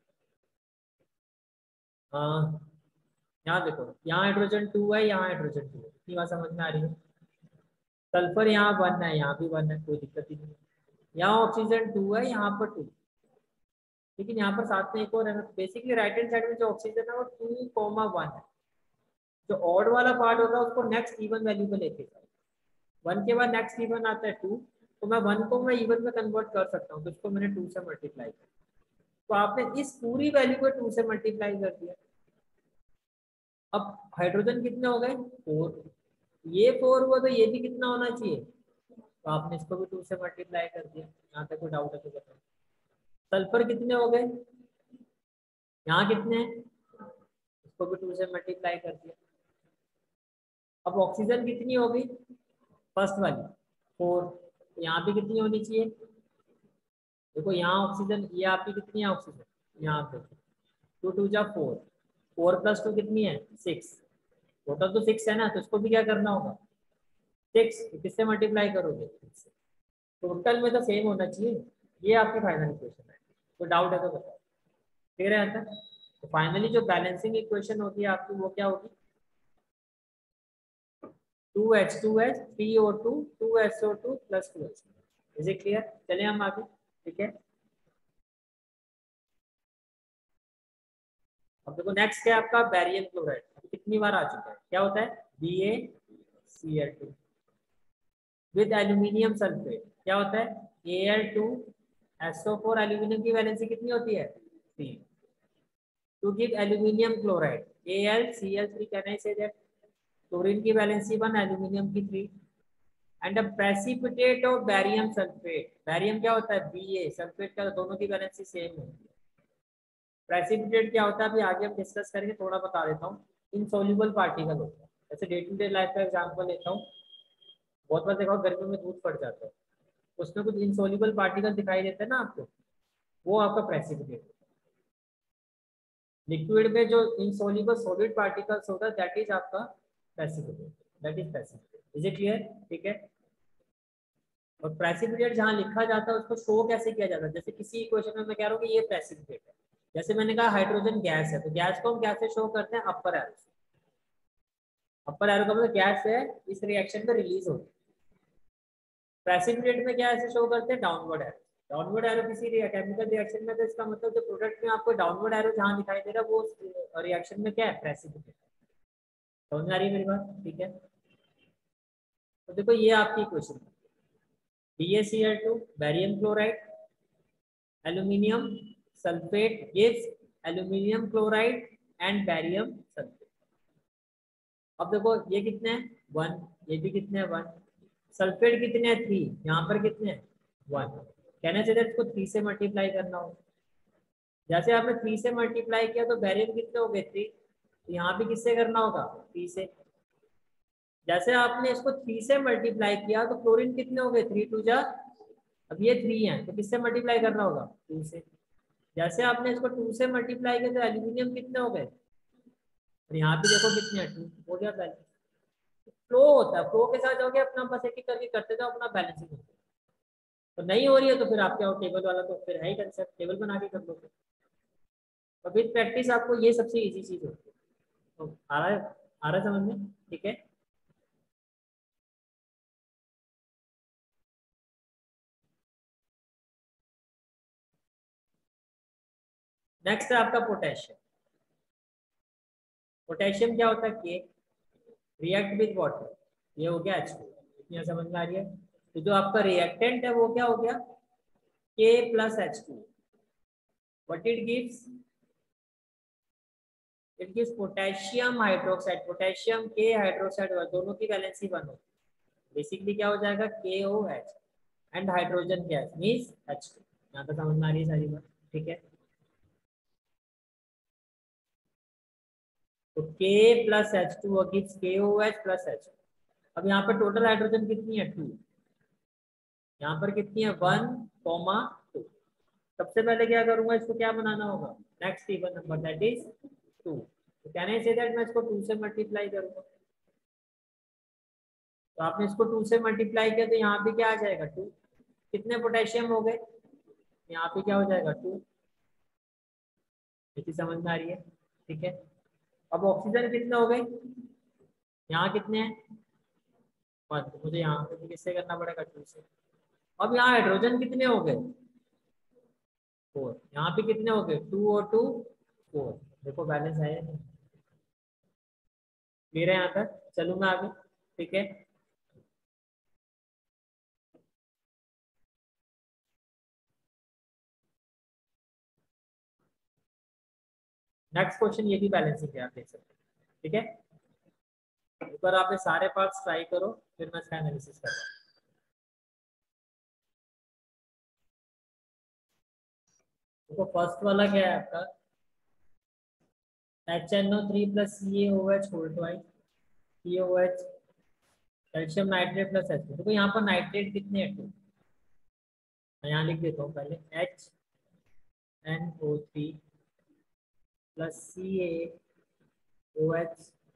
हाँ, यहाँ देखो यहाँ हाइड्रोजन टू है, यहाँ हाइड्रोजन टू है, इतनी बात समझ में आ रही है। सल्फर यहाँ वन है, यहाँ भी वन है, कोई दिक्कत ही नहीं। यहाँ ऑक्सीजन टू है, यहाँ पर टू, लेकिन यहाँ पर साथ में एक और है ना, बेसिकली राइट हैंड साइड में जो ऑक्सीजन है वो टू कॉमा वन है, जो ऑड वाला पार्ट होता है उसको नेक्स्ट इवन वैल्यू पे लेके जाओ। वन के बाद नेक्स्ट इवन आता है टू, तो मैं वन को मैं इवन में कन्वर्ट कर सकता हूँ, तो इसको मैंने टू से मल्टीप्लाई किया, तो आपने इस पूरी वैल्यू को टू से मल्टीप्लाई कर दिया। अब हाइड्रोजन कितने हो गए फोर, ये फोर हुआ तो ये भी कितना होना चाहिए, तो आपने इसको भी टू से मल्टीप्लाई कर दिया। यहाँ तक कोई डाउट है तो बताओ। सल्फर कितने हो गए, यहाँ कितने हैं, इसको भी टू से मल्टीप्लाई कर दिया। अब ऑक्सीजन कितनी होगी फर्स्ट वाली फोर, तो यहाँ पे कितनी होनी चाहिए, देखो यहाँ ऑक्सीजन, ये आपकी कितनी है ऑक्सीजन यहाँ पे टू टू जा फोर, फोर प्लस टू कितनी है सिक्स, टोटल तो सिक्स है ना, तो इसको भी क्या करना होगा सिक्स, किससे मल्टीप्लाई करोगे, टोटल में तो सेम होना चाहिए। ये आपकी फाइनल इक्वेशन है, तो डाउट है तो बताओ, क्लियर है अंतर। तो फाइनली जो बैलेंसिंग इक्वेशन होती है आपकी वो क्या होगी, two H two H three O two two S O two plus two H. Is it clear, चलिए हम आगे। ठीक है, अब देखो नेक्स्ट क्या है आपका बैरियम क्लोराइड, कितनी बार आ चुका है, क्या होता है B A C L two with aluminium sulphate, क्या होता है A L two S O four, aluminium की वैलेंसी कितनी होती है three, two give aluminium chloride A L C L three, can I say that, chlorine की valency one, aluminium की three, and a precipitate of barium sulphate, barium क्या होता है B ए, sulphate का, दोनों की वैलेंसी सेम होती है। प्रेसिपिटेट क्या होता है अभी आगे हम डिस्कस करेंगे, थोड़ा बता देता हूँ। इनसॉल्युबल पार्टिकल होता है, जैसे डे टू डे लाइफ का एग्जांपल लेता हूँ, बहुत बार देखा गर्मी में दूध फट जाता है, उसमें कुछ इनसॉल्युबल पार्टिकल दिखाई देते हैं ना आपको, वो आपका प्रेसिपिटेट। लिक्विड में जो इनसॉल्युबल सॉलिड पार्टिकल्स होता है दैट इज आपका precipitate, that is precipitate. Is it clear, ठीक है। और प्रेसिपिटेट जहाँ लिखा जाता है उसको शो कैसे किया जाता है, जैसे किसी इक्वेशन में मैं कह रहा हूँ कि ये प्रेसिपिटेट है, जैसे मैंने कहा हाइड्रोजन गैस है, तो गैस को हम कैसे शो करते हैं अपर एरो से, अपर एरो का मतलब गैस है इस रिएक्शन में रिलीज होती है। प्रेसिपिटेट में क्या ऐसे शो करते हैं डाउनवर्ड एरो, डाउनवर्ड एरो किसी केमिकल रिएक्शन में, तो इसका मतलब जो प्रोडक्ट में आपको डाउनवर्ड एरो जहाँ दिखाई दे रहा है वो रिएक्शन में क्या है प्रेसिपिटेट। समझ में आ रही है मेरी बात, ठीक है। तो देखो ये आपकी इक्वेशन है, B A C L two barium chloride aluminium sulphate gives aluminium chloride and barium sulphate. अब देखो ये कितने हैं वन, ये भी कितने हैं वन, सल्फेट कितने हैं? थ्री। यहाँ पर कितने हैं? वन। कहने से इसको थ्री से मल्टीप्लाई करना हो। जैसे आपने थ्री से मल्टीप्लाई किया तो बैरियम कितने हो गए? थ्री। तो यहाँ भी किससे करना होगा? थ्री से। जैसे आपने इसको थ्री से मल्टीप्लाई किया तो क्लोरीन कितने हो गए? थ्री टू जा, अब ये थ्री है तो किससे मल्टीप्लाई करना होगा? टू से। जैसे आपने इसको टू से मल्टीप्लाई किया तो एल्यूमिनियम कितने हो गए? और यहाँ पे देखो कितने हैं? टू। हो गया बैलेंस। फ्लो होता है, फ्लो के साथ जाओगे अपना, बस एक एक करके करते जाओ, अपना बैलेंसिंग होता है। तो नहीं हो रही है तो फिर आपके और टेबल वाला तो फिर है ही कंसेप्ट, टेबल बना के कर लो। तो विद प्रैक्टिस आपको ये सबसे इजी चीज होती है। तो आ रहा है, आ रहा है समझ में? ठीक है। नेक्स्ट है आपका पोटेशियम। पोटेशियम क्या होता है? के रिएक्ट विद वाटर, ये हो गया एच टू। इतनी समझ में आ रही है? तो जो आपका रिएक्टेंट है वो क्या हो गया? K plus H two. What it gives? It gives potassium hydroxide. Potassium K hydroxide दोनों की वैलेंसी वन हो। बेसिकली क्या हो जाएगा? K O H and hydrogen gas means H two. यहाँ पे समझ में आ रही है सारी बात? ठीक है। तो के प्लस एच टू गिव्स के ओ एच प्लस एच। अब यहाँ पर टोटल हाइड्रोजन कितनी है? टू। यहाँ पर कितनी है? One comma two. सबसे पहले क्या करूंगा? इसको क्या बनाना होगा? Next even number that is two. तो कहने से दैट मैं इसको टू से मल्टीप्लाई करूंगा। तो आपने इसको टू से मल्टीप्लाई किया तो यहाँ पे क्या आ जाएगा? टू। कितने पोटेशियम हो गए? यहाँ पे क्या हो जाएगा? टू। इतनी समझ में आ रही है? ठीक है। अब ऑक्सीजन कितने हो गए? यहाँ कितने हैं? वन। तो मुझे यहाँ पे किससे करना पड़ेगा? टू से। अब यहाँ हाइड्रोजन कितने हो गए? फोर। यहाँ पे कितने हो गए? टू और टू फोर। देखो बैलेंस है। क्लियर है यहाँ तक? चलूँ मैं आगे? ठीक है। नेक्स्ट क्वेश्चन ये भी बैलेंसिंग है, आप देख सकते हैं। ठीक है। एक बार आप ये सारे पार्ट्स ट्राई करो, फिर मैं इसका एनालिसिस कर रहा हूँ। देखो फर्स्ट वाला क्या है आपका? H N O three plus C A O H whole twice C O H calcium nitrate plus H. देखो यहाँ पर नाइट्रेट कितने हैं? टू। मैं यहाँ लिख देता हूँ पहले, H N O three plus C A O H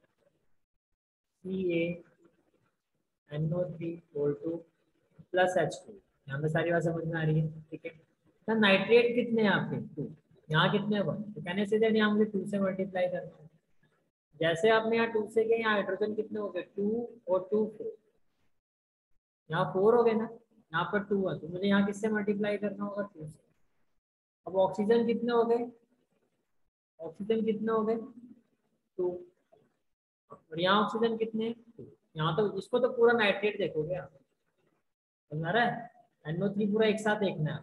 C A N O three whole two plus H two. यहाँ पे सारी बात समझ में आ रही है? ठीक है। तो नाइट्रेट कितने हैं आपके? टू। यहाँ कितने हैं? वन। तो कहने से यहाँ मुझे टू से मल्टीप्लाई करना है। जैसे आपने यहाँ टू से किया, यहाँ हाइड्रोजन कितने हो गए? टू और टू फोर। यहाँ फोर हो गए ना, यहाँ पर टू है तो मुझे यहाँ किससे मल्टीप्लाई करना होगा? टू से। अब ऑक्सीजन कितने हो गए? ऑक्सीजन कितने हो गए? टू। और यहाँ ऑक्सीजन कितने? टू। यहाँ तो इसको तो पूरा नाइट्रेट देखोगे आप, समझ आ रहा है? एन ओ थ्री पूरा एक साथ देखना है।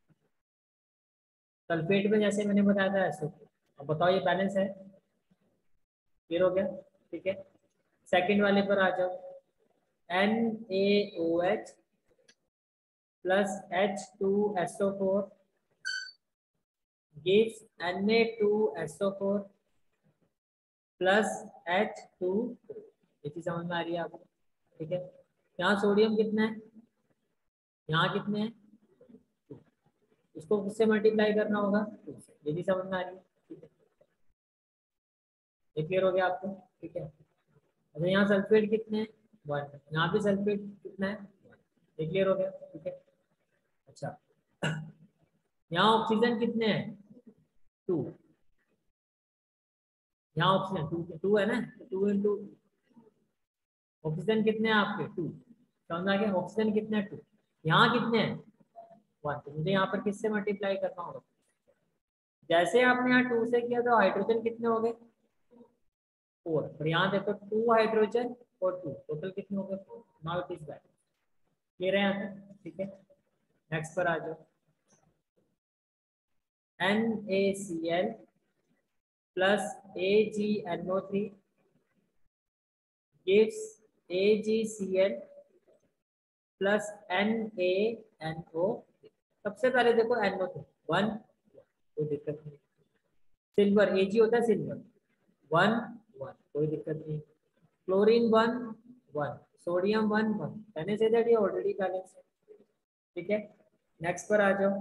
सल्फेट में जैसे मैंने बताया था ऐसे। अब बताओ ये बैलेंस है? क्लियर हो गया? ठीक है। सेकंड वाले पर आ जाओ। N A O H plus H two S O four gives N A two S O four plus H two. ये चीज समझ में आ रही है आपको? ठीक है। यहाँ सोडियम कितना है? यहाँ कितने हैं? इसको किससे मल्टीप्लाई करना होगा? टू से। ये भी समझ में आ रही है? ठीक है। ये क्लियर हो गया आपको? ठीक है। अच्छा यहाँ सल्फेट कितने हैं? वन। यहाँ पे सल्फेट कितना है? वन। ये क्लियर हो गया? ठीक है। अच्छा यहाँ ऑक्सीजन कितने हैं? टू। यहाँ ऑक्सीजन टू टू है ना, टू इंटू ऑक्सीजन कितने हैं आपके? टू। समझ आ गया? ऑक्सीजन कितने हैं? टू। यहाँ कितने हैं? वन। तो मुझे यहाँ पर किससे मल्टीप्लाई करना होगा? जैसे आपने यहाँ टू से किया तो हाइड्रोजन कितने हो गए? फोर। और यहाँ देखो टू हाइड्रोजन और टू, टोटल कितने हो गए? Four. Now it is balance. Clear है यहाँ तक? ठीक है। नेक्स्ट पर आ जाओ। N A C L plus A G N O three gives A G C L plus N A N O. सबसे पहले देखो एन ओ वन, कोई दिक्कत नहीं। सिल्वर एजी होता है सिल्वर, वन वन, कोई दिक्कत नहीं। Chlorine one one, sodium one one, कहने से दैट ये ऑलरेडी बैलेंस है। ठीक है, नेक्स्ट पर आ जाओ।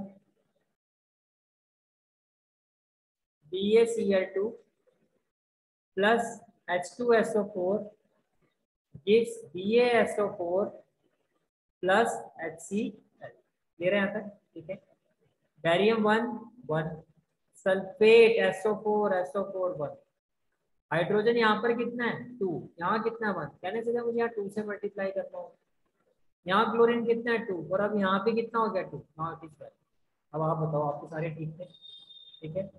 B A C L two plus H two S O four gives B A S O four plus H C L. Clear है यहाँ तक? ठीक है, barium one one, sulphate S O four S O four one. Hydrogen यहाँ पर कितना है? To, यहाँ कितना वन, कहने से मुझे यहाँ टू से मल्टीप्लाई करना होगा। यहाँ क्लोरीन कितना है? टू, और अब यहाँ पे कितना हो गया? टू, हाँ ठीक है। अब आप बताओ, आपके सारे ठीक थे? ठीक है,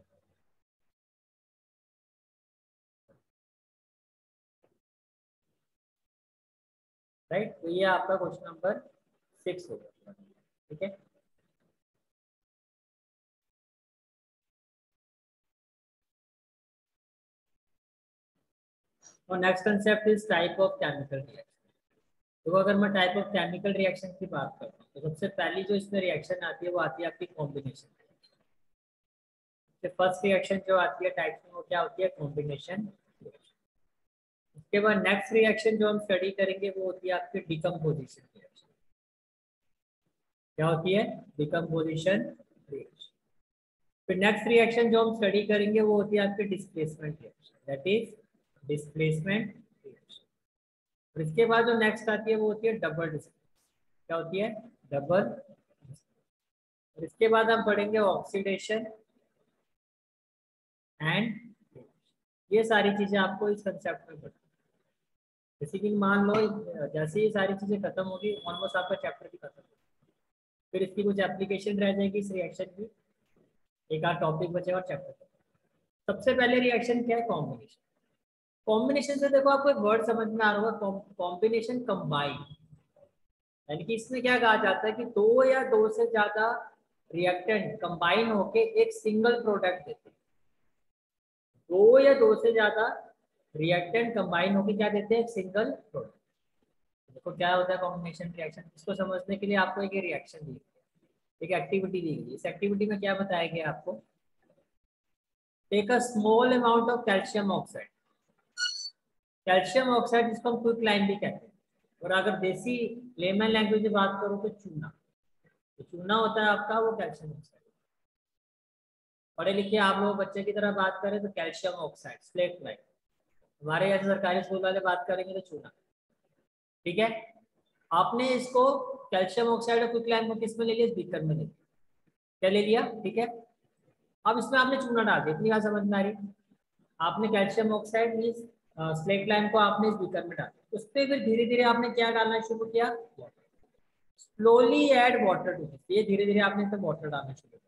राइट। तो ये आपका क्वेश्चन नंबर सिक्स होगा। ठीक है, और next concept is type of chemical reaction. तो अगर मैं टाइप ऑफ केमिकल रिएक्शन की बात करता हूँ तो सबसे पहली जो इसमें रिएक्शन आती है वो आती है आपकी कॉम्बिनेशन। फर्स्ट रिएक्शन जो आती है टाइप में वो क्या होती है? कॉम्बिनेशन। उसके बाद नेक्स्ट रिएक्शन जो हम स्टडी करेंगे वो होती है आपकी डिकम्पोजिशन रिएक्शन। क्या होती है? Decomposition reaction. फिर नेक्स्ट रिएक्शन जो हम स्टडी करेंगे वो होती है आपकी displacement reaction, that is displacement reaction. और इसके बाद जो नेक्स्ट आती है वो होती है डबल डिस्प्लेसमेंट। क्या होती है? डबल। और इसके बाद हम पढ़ेंगे ऑक्सीडेशन एंड, ये सारी चीजें आपको इस कंसेप्ट में पढ़नी। जैसे कि मान लो जैसे ये सारी चीजें खत्म होगी ऑलमोस्ट आपका चैप्टर भी खत्म होगा। फिर इसकी कुछ एप्लीकेशन रह जाएगी इस रिएक्शन की, एक आध टॉपिक बचेगा और चैप्टर खत्म। सबसे पहले रिएक्शन क्या है? कॉम्बिनेशन। कॉम्बिनेशन से देखो आपको एक वर्ड समझ में आ रहा होगा, कॉम्बिनेशन कंबाइन। यानी कि इसमें क्या कहा जाता है कि दो या दो से ज्यादा रिएक्टेंट कंबाइन होके एक सिंगल प्रोडक्ट देते हैं। दो या दो से ज्यादा रिएक्टेंट कंबाइन होके क्या देते हैं? एक सिंगल प्रोडक्ट। देखो क्या होता है कॉम्बिनेशन रिएक्शन, इसको समझने के लिए आपको एक रिएक्शन दी गई है, एक एक्टिविटी दी गई है। इस एक्टिविटी में क्या बताया गया आपको? Take a small amount of calcium oxide. Calcium oxide जिसको हम क्विक लाइन भी कहते हैं, और अगर देसी लेमन लैंग्वेज में बात करूँ तो चूना। तो चूना होता है आपका वो कैल्शियम ऑक्साइड। पढ़े लिखे आप लोग बच्चे की तरह बात करें तो कैल्शियम ऑक्साइड स्लेट लाइन। हमारे जैसे सरकारी स्कूल वाले बात करेंगे तो चूना। ठीक है, आपने इसको कैल्शियम ऑक्साइड और क्विक लाइन को किस में ले लिया? बीकर में ले लिया। क्या ले लिया? ठीक है, अब इसमें आपने चूना डाल दिया। इतनी बात समझ में आ रही? आपने calcium oxide means slaked lime को आपने इस बीकर में डाला, उस पर फिर धीरे धीरे आपने क्या डालना शुरू किया? Slowly add water to this. ये धीरे धीरे आपने इसमें वाटर डालना शुरू किया।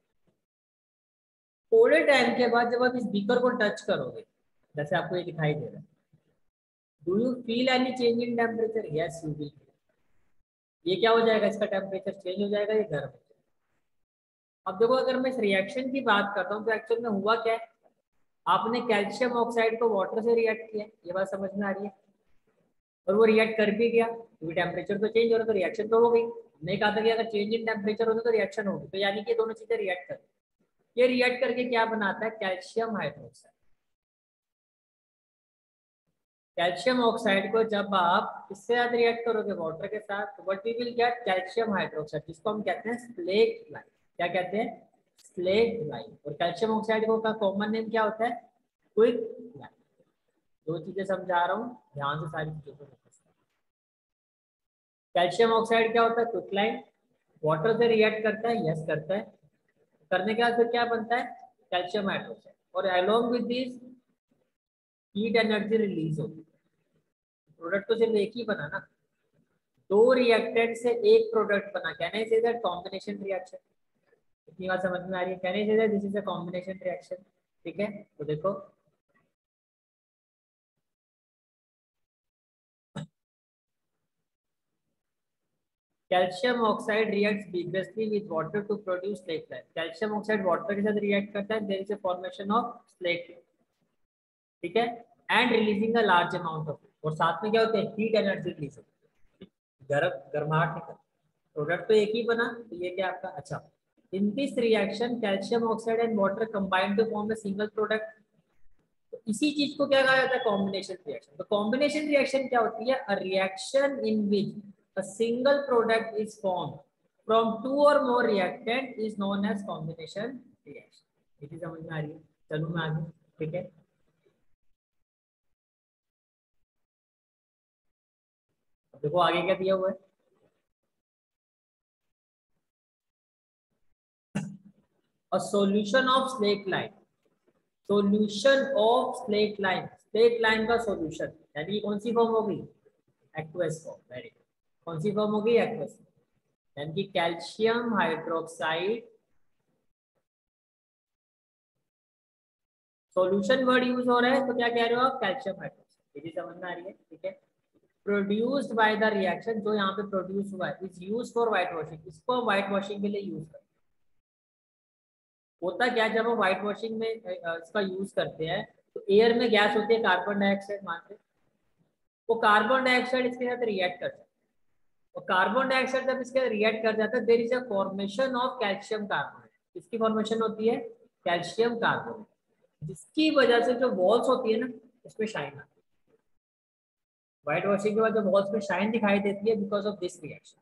थोड़े टाइम के बाद जब आप इस बीकर को टच करोगे, जैसे आपको ये दिखाई दे रहा है, do you feel any change in temperature? Yes you will. ये क्या हो जाएगा? इसका टेम्परेचर चेंज हो जाएगा, ये गर्म हो जाएगा। अब देखो अगर मैं इस रिएक्शन की बात करता हूँ तो एक्चुअल में हुआ क्या है? आपने कैल्शियम ऑक्साइड को वाटर से रिएक्ट किया, ये बात समझ में आ रही है? और वो रिएक्ट कर भी गया, क्योंकि टेम्परेचर तो चेंज हो रहा, तो रिएक्शन तो हो गई। हमने कहा था कि अगर चेंज इन टेम्परेचर होता तो रिएक्शन होगी, तो यानी कि ये दोनों चीजें रिएक्ट कर, ये रिएक्ट करके क्या बनाता है? Calcium hydroxide. कैल्शियम ऑक्साइड को जब आप इससे साथ रिएक्ट करोगे वाटर के साथ, what we will get? Calcium hydroxide, जिसको हम कहते हैं स्लेट लाइन। क्या कहते हैं? Slaked lime. और कैल्शियम ऑक्साइड को का कॉमन नेम क्या होता है? Quick lime. दो चीजें समझा रहा हूँ, ध्यान से सारी चीजों को। कैल्शियम ऑक्साइड क्या होता है? Quick lime. वाटर से रिएक्ट करता है, यस करता है। करने के बाद फिर क्या बनता है? Calcium hydroxide. और along with this heat energy release होती है। प्रोडक्ट तो सिर्फ एक ही बना ना, दो रिएक्टेंट से एक प्रोडक्ट बना, कहने से दैट कॉम्बिनेशन रिएक्शन। इतनी बात समझ में आ रही है? कहने से that this is a combination reaction. ठीक है, तो देखो calcium oxide reacts vigorously with water to produce slake line। Calcium oxide water के साथ रिएक्ट करता है, there is a formation of slake. ठीक है, and releasing a large amount of, और साथ में क्या होते हैं? हीट एनर्जी रिलीज होती है, गर्म गर्माहट निकलती है। प्रोडक्ट तो एक ही बना, तो ये क्या आपका, अच्छा in this reaction calcium oxide and water combined to form a single product. तो इसी चीज को क्या कहा जाता है, कॉम्बिनेशन रिएक्शन। तो कॉम्बिनेशन रिएक्शन क्या होती है, a reaction in which a single product is form from two और more reactant is known as combination reaction. इसी समझ में आ रही है, चलो मैं आगे, ठीक है। अब देखो आगे क्या दिया हुआ है, a solution of slake line, solution of slake line, slake line का solution यानी कौन सी फॉर्म होगी, एक्वस फॉर्म, वेरी गुड। कौन सी फॉर्म होगी, एक्वस, यानी कि calcium hydroxide, solution word use हो रहा है तो क्या कह रहे हो आप, कैल्शियम हाइड्रोक्साइड। ये समझ में आ रही है, ठीक है। प्रोड्यूस्ड बाय द रिएक्शन, जो यहाँ पे प्रोड्यूस हुआ है, is use for white washing, इसको व्हाइट वॉशिंग के लिए यूज करते हैं। होता क्या, जब हम व्हाइट वॉशिंग में इसका यूज करते हैं तो एयर में गैस होती है कार्बन डाइऑक्साइड, मानते, वो कार्बन डाइऑक्साइड इसके साथ रिएक्ट करता है, और कार्बन डाइऑक्साइड जब इसके साथ रिएक्ट कर जाता है, there is a formation of calcium carbonate. इसकी फॉर्मेशन होती है कैल्शियम कार्बोनेट, जिसकी वजह से जो वॉल्स होती है ना, उसमें शाइन आती है। व्हाइट वॉशिंग के बाद जो वॉल्स में शाइन दिखाई देती है, because of this reaction.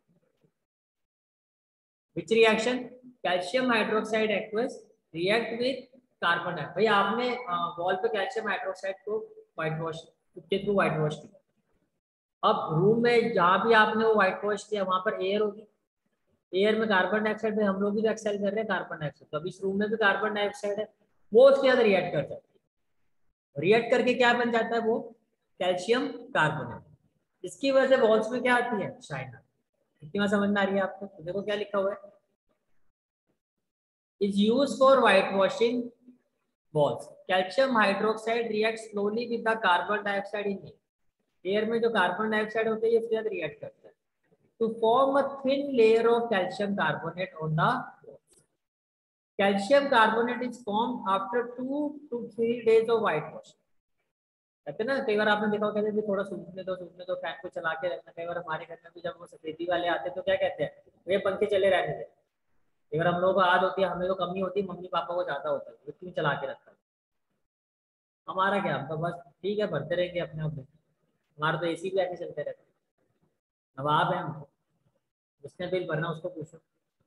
Which reaction, calcium hydroxide aqueous react with carbon dioxide. भाई आपने वॉल पे कैल्शियम हाइड्रोक्साइड को व्हाइट वॉश के थ्रू व्हाइट वॉश किया, अब रूम में जहाँ भी आपने वो व्हाइट वॉश किया वहां पर एयर होगी, एयर में कार्बन डाइऑक्साइड में हम लोग भी तो एक्सेल कर रहे हैं कार्बन डाइऑक्साइड, तो अभी इस रूम में भी कार्बन डाइऑक्साइड है, वो उसके साथ रिएक्ट कर जाती है, रिएक्ट करके क्या बन जाता है, वो कैल्शियम कार्बोनेट, इसकी वजह से वॉल्स में क्या आती है, शाइन आती है। इतनी बात समझ में आ रही है आपको, तो देखो क्या लिखा हुआ है, is used for whitewashing walls. Calcium hydroxide reacts slowly with the carbon dioxide in air. Air में जो कार्बन डाइऑक्साइड होते हैं ये उसके साथ रिएक्ट करता है to form a thin layer of calcium carbonate on the walls. Calcium carbonate is formed after two to three days of whitewashing. कहते हैं ना, कई बार आपने देखा कहते हैं थोड़ा सूखने दो सूखने दो, फैन को चला के रखना। कई बार हमारे घर में भी जब वो सफेदी वाले आते हैं तो क्या कहते हैं, ये पंखे चले रहने दे। अगर हम लोगों को आदत होती है, हमें तो कमी होती है, मम्मी पापा को ज्यादा होता है, वो क्यों चला के रखता है। हमारा क्या, हम तो बस ठीक है भरते रहेंगे अपने अपने, हमारे तो एसी भी ऐसे चलते रहते हैं। नवाब है हम, जिसने बिल भरना उसको पूछो।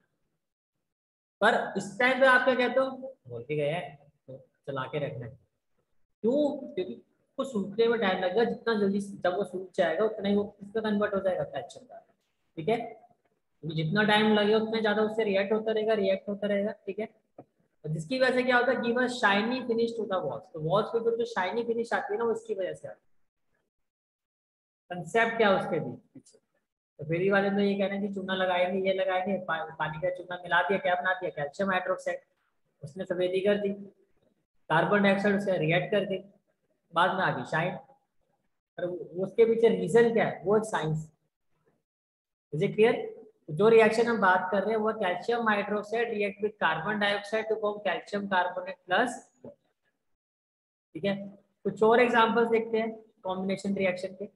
पर इस टाइम पे आप क्या कहते हो, बोल के गए हैं तो चला के रखना है, क्यों, क्योंकि उसको सूखने में टाइम लगेगा, जितना जल्दी जब वो सूख जाएगा उतना ही वो किसका कन्वर्ट हो जाएगा, कैल्शियम का, ठीक है। जितना टाइम लगेगा उतना ज्यादा उससे रिएक्ट होता रहेगा, रिएक्ट होता रहेगा, ठीक है। जिसकी वजह से क्या होता है, give a shiny finish to the walls. तो वॉल्स पे जो शाइनी फिनिश आती है ना, उसकी वजह से आती है। कंसेप्ट क्या है उसके भी पीछे, तो फेरी वाले तो ये कह रहे हैं कि चूना लगाएंगे, ये लगाएंगे, पा, पानी का चूना मिला दिया, क्या बना दिया, कैल्शियम हाइड्रोक्साइड, उसने सफेदी कर दी, कार्बन डाइऑक्साइड उससे रिएक्ट कर दी, बाद में आ गई शाइन। पर उसके पीछे रीजन क्या है, वो एक साइंस। Is it clear. जो रिएक्शन हम बात कर रहे हैं वो calcium hydroxide react with carbon dioxide to form calcium carbonate plus, ठीक है। कुछ और एग्जांपल्स देखते हैं कॉम्बिनेशन रिएक्शन के।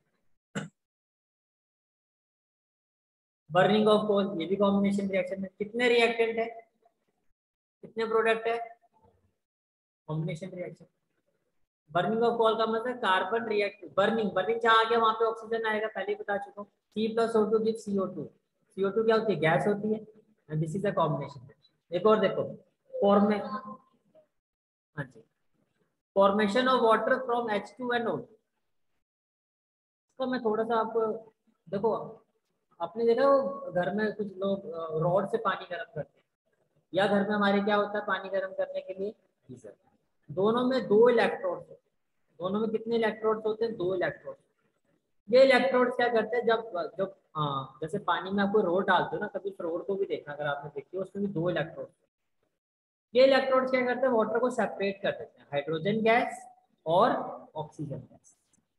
बर्निंग ऑफ कोल, ये भी कॉम्बिनेशन रिएक्शन में, कितने रिएक्टेंट है, कितने प्रोडक्ट है, combination reaction. Burning of coal का मतलब कार्बन रिएक्ट, बर्निंग बर्निंग जहाँ आ गया वहां पे ऑक्सीजन आएगा, पहले ही बता चुका हूँ। C plus O two give C O two, C O two क्या होती है, गैस होती है, and this is a combination. एक और देखो, फॉर्मे, हाँ जी, formation of water from H two and O. तो मैं थोड़ा सा आपको देखो, आपने देखा वो घर में कुछ लोग रॉड से पानी गर्म करते हैं, या घर में हमारे क्या होता है पानी गर्म करने के लिए गीजर। दोनों में दो इलेक्ट्रोड्स होते हैं, दोनों में कितने इलेक्ट्रोड्स होते हैं, दो इलेक्ट्रोड्स। ये इलेक्ट्रोड्स क्या करते हैं, जब जब हाँ जैसे पानी में आपको रोड डालते हो ना, कभी उस रोड को भी देखना, अगर आपने देखी हो उसमें भी दो इलेक्ट्रोड्स। ये इलेक्ट्रोड्स क्या करते हैं, वाटर को सेपरेट कर देते हैं, हाइड्रोजन गैस और ऑक्सीजन गैस।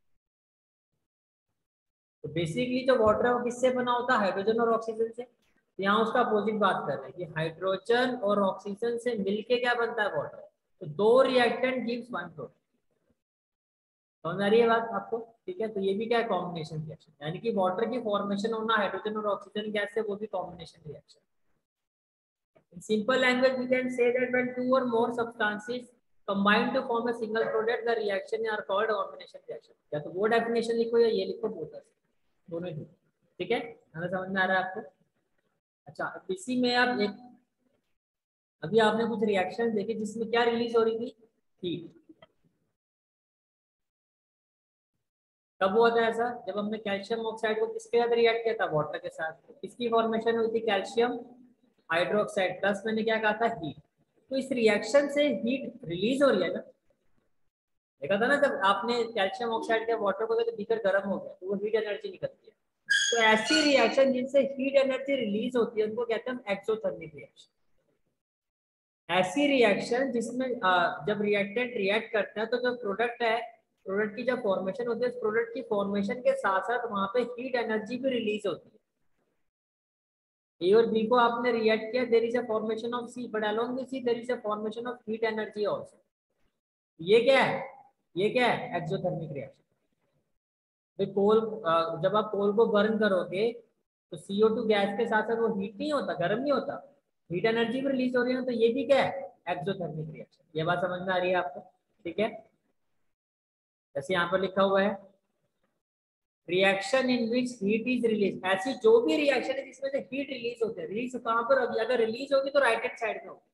तो बेसिकली जो वाटर है वो किससे बना होता है, हाइड्रोजन और ऑक्सीजन से। तो यहाँ उसका अपोजिट बात कर रहे हैं कि हाइड्रोजन और ऑक्सीजन से मिलके क्या बनता है, वाटर। तो दो रिएक्टेंट गिव्स वन प्रोडक्ट। समझ आ रही है बात आपको? ठीक है, तो ये भी क्या है, कॉम्बिनेशन रिएक्शन, यानी कि वाटर की फॉर्मेशन होना हाइड्रोजन और ऑक्सीजन गैस से, वो भी combination reaction. In simple language, we can say that when two or more substances combine to form a single product, the reaction are called combination reaction. या तो वो definition लिखो या ये लिखो, बोथ दोनों ही। ठीक है, हमें समझ में आ रहा है आपको? अच्छा, इसी में आप एक, अभी आपने कुछ रिएक्शन देखे जिसमें क्या रिलीज हो रही थी, हीट। कब हुआ था ऐसा? जब हमने कैल्शियम ऑक्साइड को किसके साथ रिएक्ट किया था, वाटर के साथ। किसकी फॉर्मेशन हुई थी, कैल्शियम हाइड्रोक्साइड प्लस मैंने क्या कहा था, हीट। तो इस रिएक्शन से हीट रिलीज हो रही है ना। देखा था ना, जब आपने कैल्शियम ऑक्साइड के वाटर को तो बीकर गर्म हो गया तो वो हीट एनर्जी निकलती है। तो ऐसी रिएक्शन जिनसे हीट एनर्जी रिलीज होती है उनको कहते हैं एक्सोथर्मिक रिएक्शन। ऐसी रिएक्शन जिसमें जब रिएक्टेंट रिएक्ट करता है तो जो प्रोडक्ट है, प्रोडक्ट की जब फॉर्मेशन होती है, उस प्रोडक्ट की फॉर्मेशन के साथ साथ वहां पे हीट एनर्जी भी रिलीज होती है। ए और बी को आपने रिएक्ट किया, there is a formation of C, but along with C there is a formation of heat energy also. ये क्या है, ये क्या है, एक्सोथर्मिक रिएक्शन। भाई कोल, जब आप कोल को बर्न करोगे तो सी ओ टू गैस के साथ साथ वो हीट नहीं होता, गर्म नहीं होता, हीट एनर्जी भी रिलीज हो रही है। तो ये भी क्या है, एक्सोथर्मिक रिएक्शन। ये बात समझ में आ रही है आपको? ठीक है, जैसे यहाँ पर लिखा हुआ है, reaction in which heat is release. ऐसी जो भी रिएक्शन है जिसमें से हीट रिलीज होती है, रिलीज कहाँ पर होगी, अगर रिलीज होगी तो राइट हैंड साइड में होगी।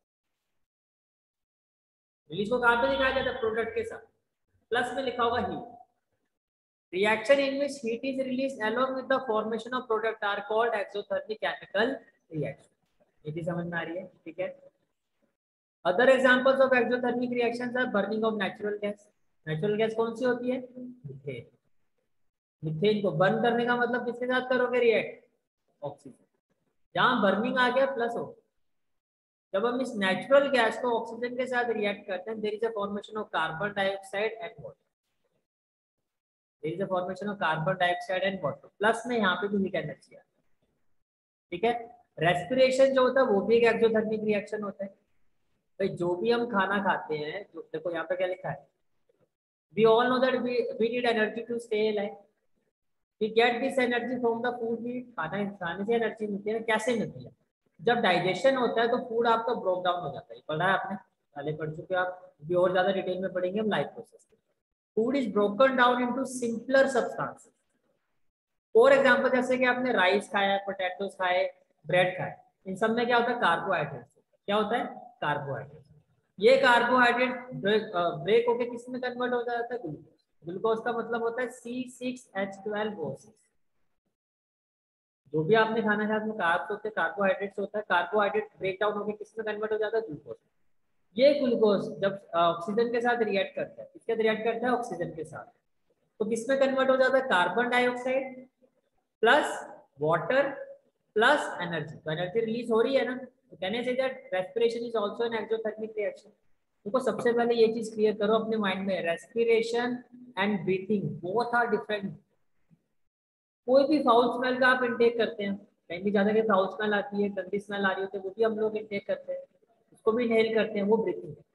रिलीज को कहाँ पे दिखाया जाता है, प्रोडक्ट के साथ, प्लस में लिखा होगा heat. Reaction in which heat is released along with the formation of product are called exothermic chemical reaction. ये भी समझ में आ रही है? ठीक है। Other examples of exothermic reactions are burning of natural gas. Natural gas कौन सी होती है, मीथेन। मीथेन को बर्न करने का मतलब किसके साथ करोगे रिएक्ट, ऑक्सीजन। जहां बर्निंग आ गया प्लस हो, जब हम इस नेचुरल गैस को ऑक्सीजन के साथ रिएक्ट करते हैं, there is a formation of carbon dioxide and water. There is a formation of carbon dioxide and water, plus में यहाँ पे भी हीट एनर्जी है। ठीक है, रेस्पिरेशन जो होता है वो भी एक एक्सोथर्मिक रिएक्शन होता है। भाई जो भी हम खाना खाते हैं, जो देखो यहाँ पे क्या लिखा है, we all know that we we need energy to stay alive. We get this energy from the food we eat. खाना खाने से एनर्जी मिलती है, कैसे मिलती है, जब डाइजेशन होता है तो फूड आपका ब्रोक डाउन हो जाता है। पढ़ा है आपने, पहले पढ़ चुके आप, भी और ज्यादा डिटेल में पढ़ेंगे हम life process. Food is broken down into simpler substances. For example जैसे कि आपने राइस खाया, पोटैटोस खाए, ब्रेड खाए, इन सब में क्या होता है, कार्बोहाइड्रेट। क्या होता है, कार्बोहाइड्रेट। ये कार्बोहाइड्रेट ब्रेक ब्रेक होकर किस में कन्वर्ट हो जाता है, ग्लूकोज। ग्लूकोज का मतलब होता है C six H twelve O six. जो भी आपने खाना खाया उसमें कार्ब्स होते हैं, कार्बोहाइड्रेट्स होता है, कार्बोहाइड्रेट ब्रेक डाउन होकर किस में कन्वर्ट हो जाता है, ग्लूकोज। ये ग्लूकोज जब ऑक्सीजन के साथ रिएक्ट करता है, किसके साथ रिएक्ट करता है, ऑक्सीजन के साथ, तो किसमें कन्वर्ट हो जाता है, carbon dioxide plus water plus energy. तो एनर्जी रिलीज हो रही है ना, तो कहने से that respiration is also an exothermic reaction. देखो सबसे पहले ये चीज क्लियर करो अपने माइंड में, respiration and breathing both are different. कोई भी फाउल स्मेल का आप इनटेक करते हैं, कहीं भी ज्यादा फाउल स्मेल आती है, गंदी स्मेल आ रही होती है, वो भी हम लोग इनटेक करते हैं, उसको भी इनहेल करते हैं, वो ब्रीथिंग है।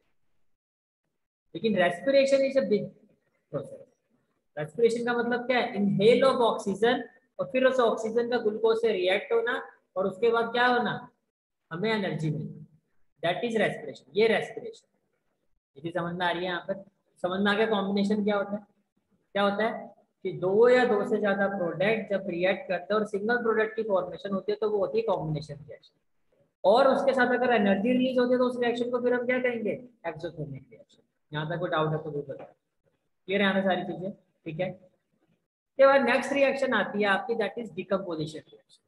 लेकिन respiration is a big process. Respiration का मतलब क्या है, इनहेल ऑफ ऑक्सीजन और फिर उस ऑक्सीजन का ग्लूकोज से रिएक्ट होना और उसके बाद क्या होना, हमें एनर्जी मिलनी, दैट इज रेस्पिरेशन। ये रेस्पिरेशन, ये समझ में आ रही है यहाँ पर? समझ में आ गया कॉम्बिनेशन क्या होता है? क्या होता है कि दो या दो से ज्यादा प्रोडक्ट जब रिएक्ट करते हैं और सिंगल प्रोडक्ट की फॉर्मेशन होती है तो वो होती है कॉम्बिनेशन रिएक्शन। और उसके साथ अगर एनर्जी रिलीज होती है तो उस रिएक्शन को फिर हम क्या कहेंगे, एक्सोथर्मिक रिएक्शन। यहाँ तक कोई डाउट है तो भी बताओ, क्लियर है सारी चीजें? ठीक है, के बाद नेक्स्ट रिएक्शन आती है आपकी, दैट इज डिकम्पोजिशन रिएक्शन।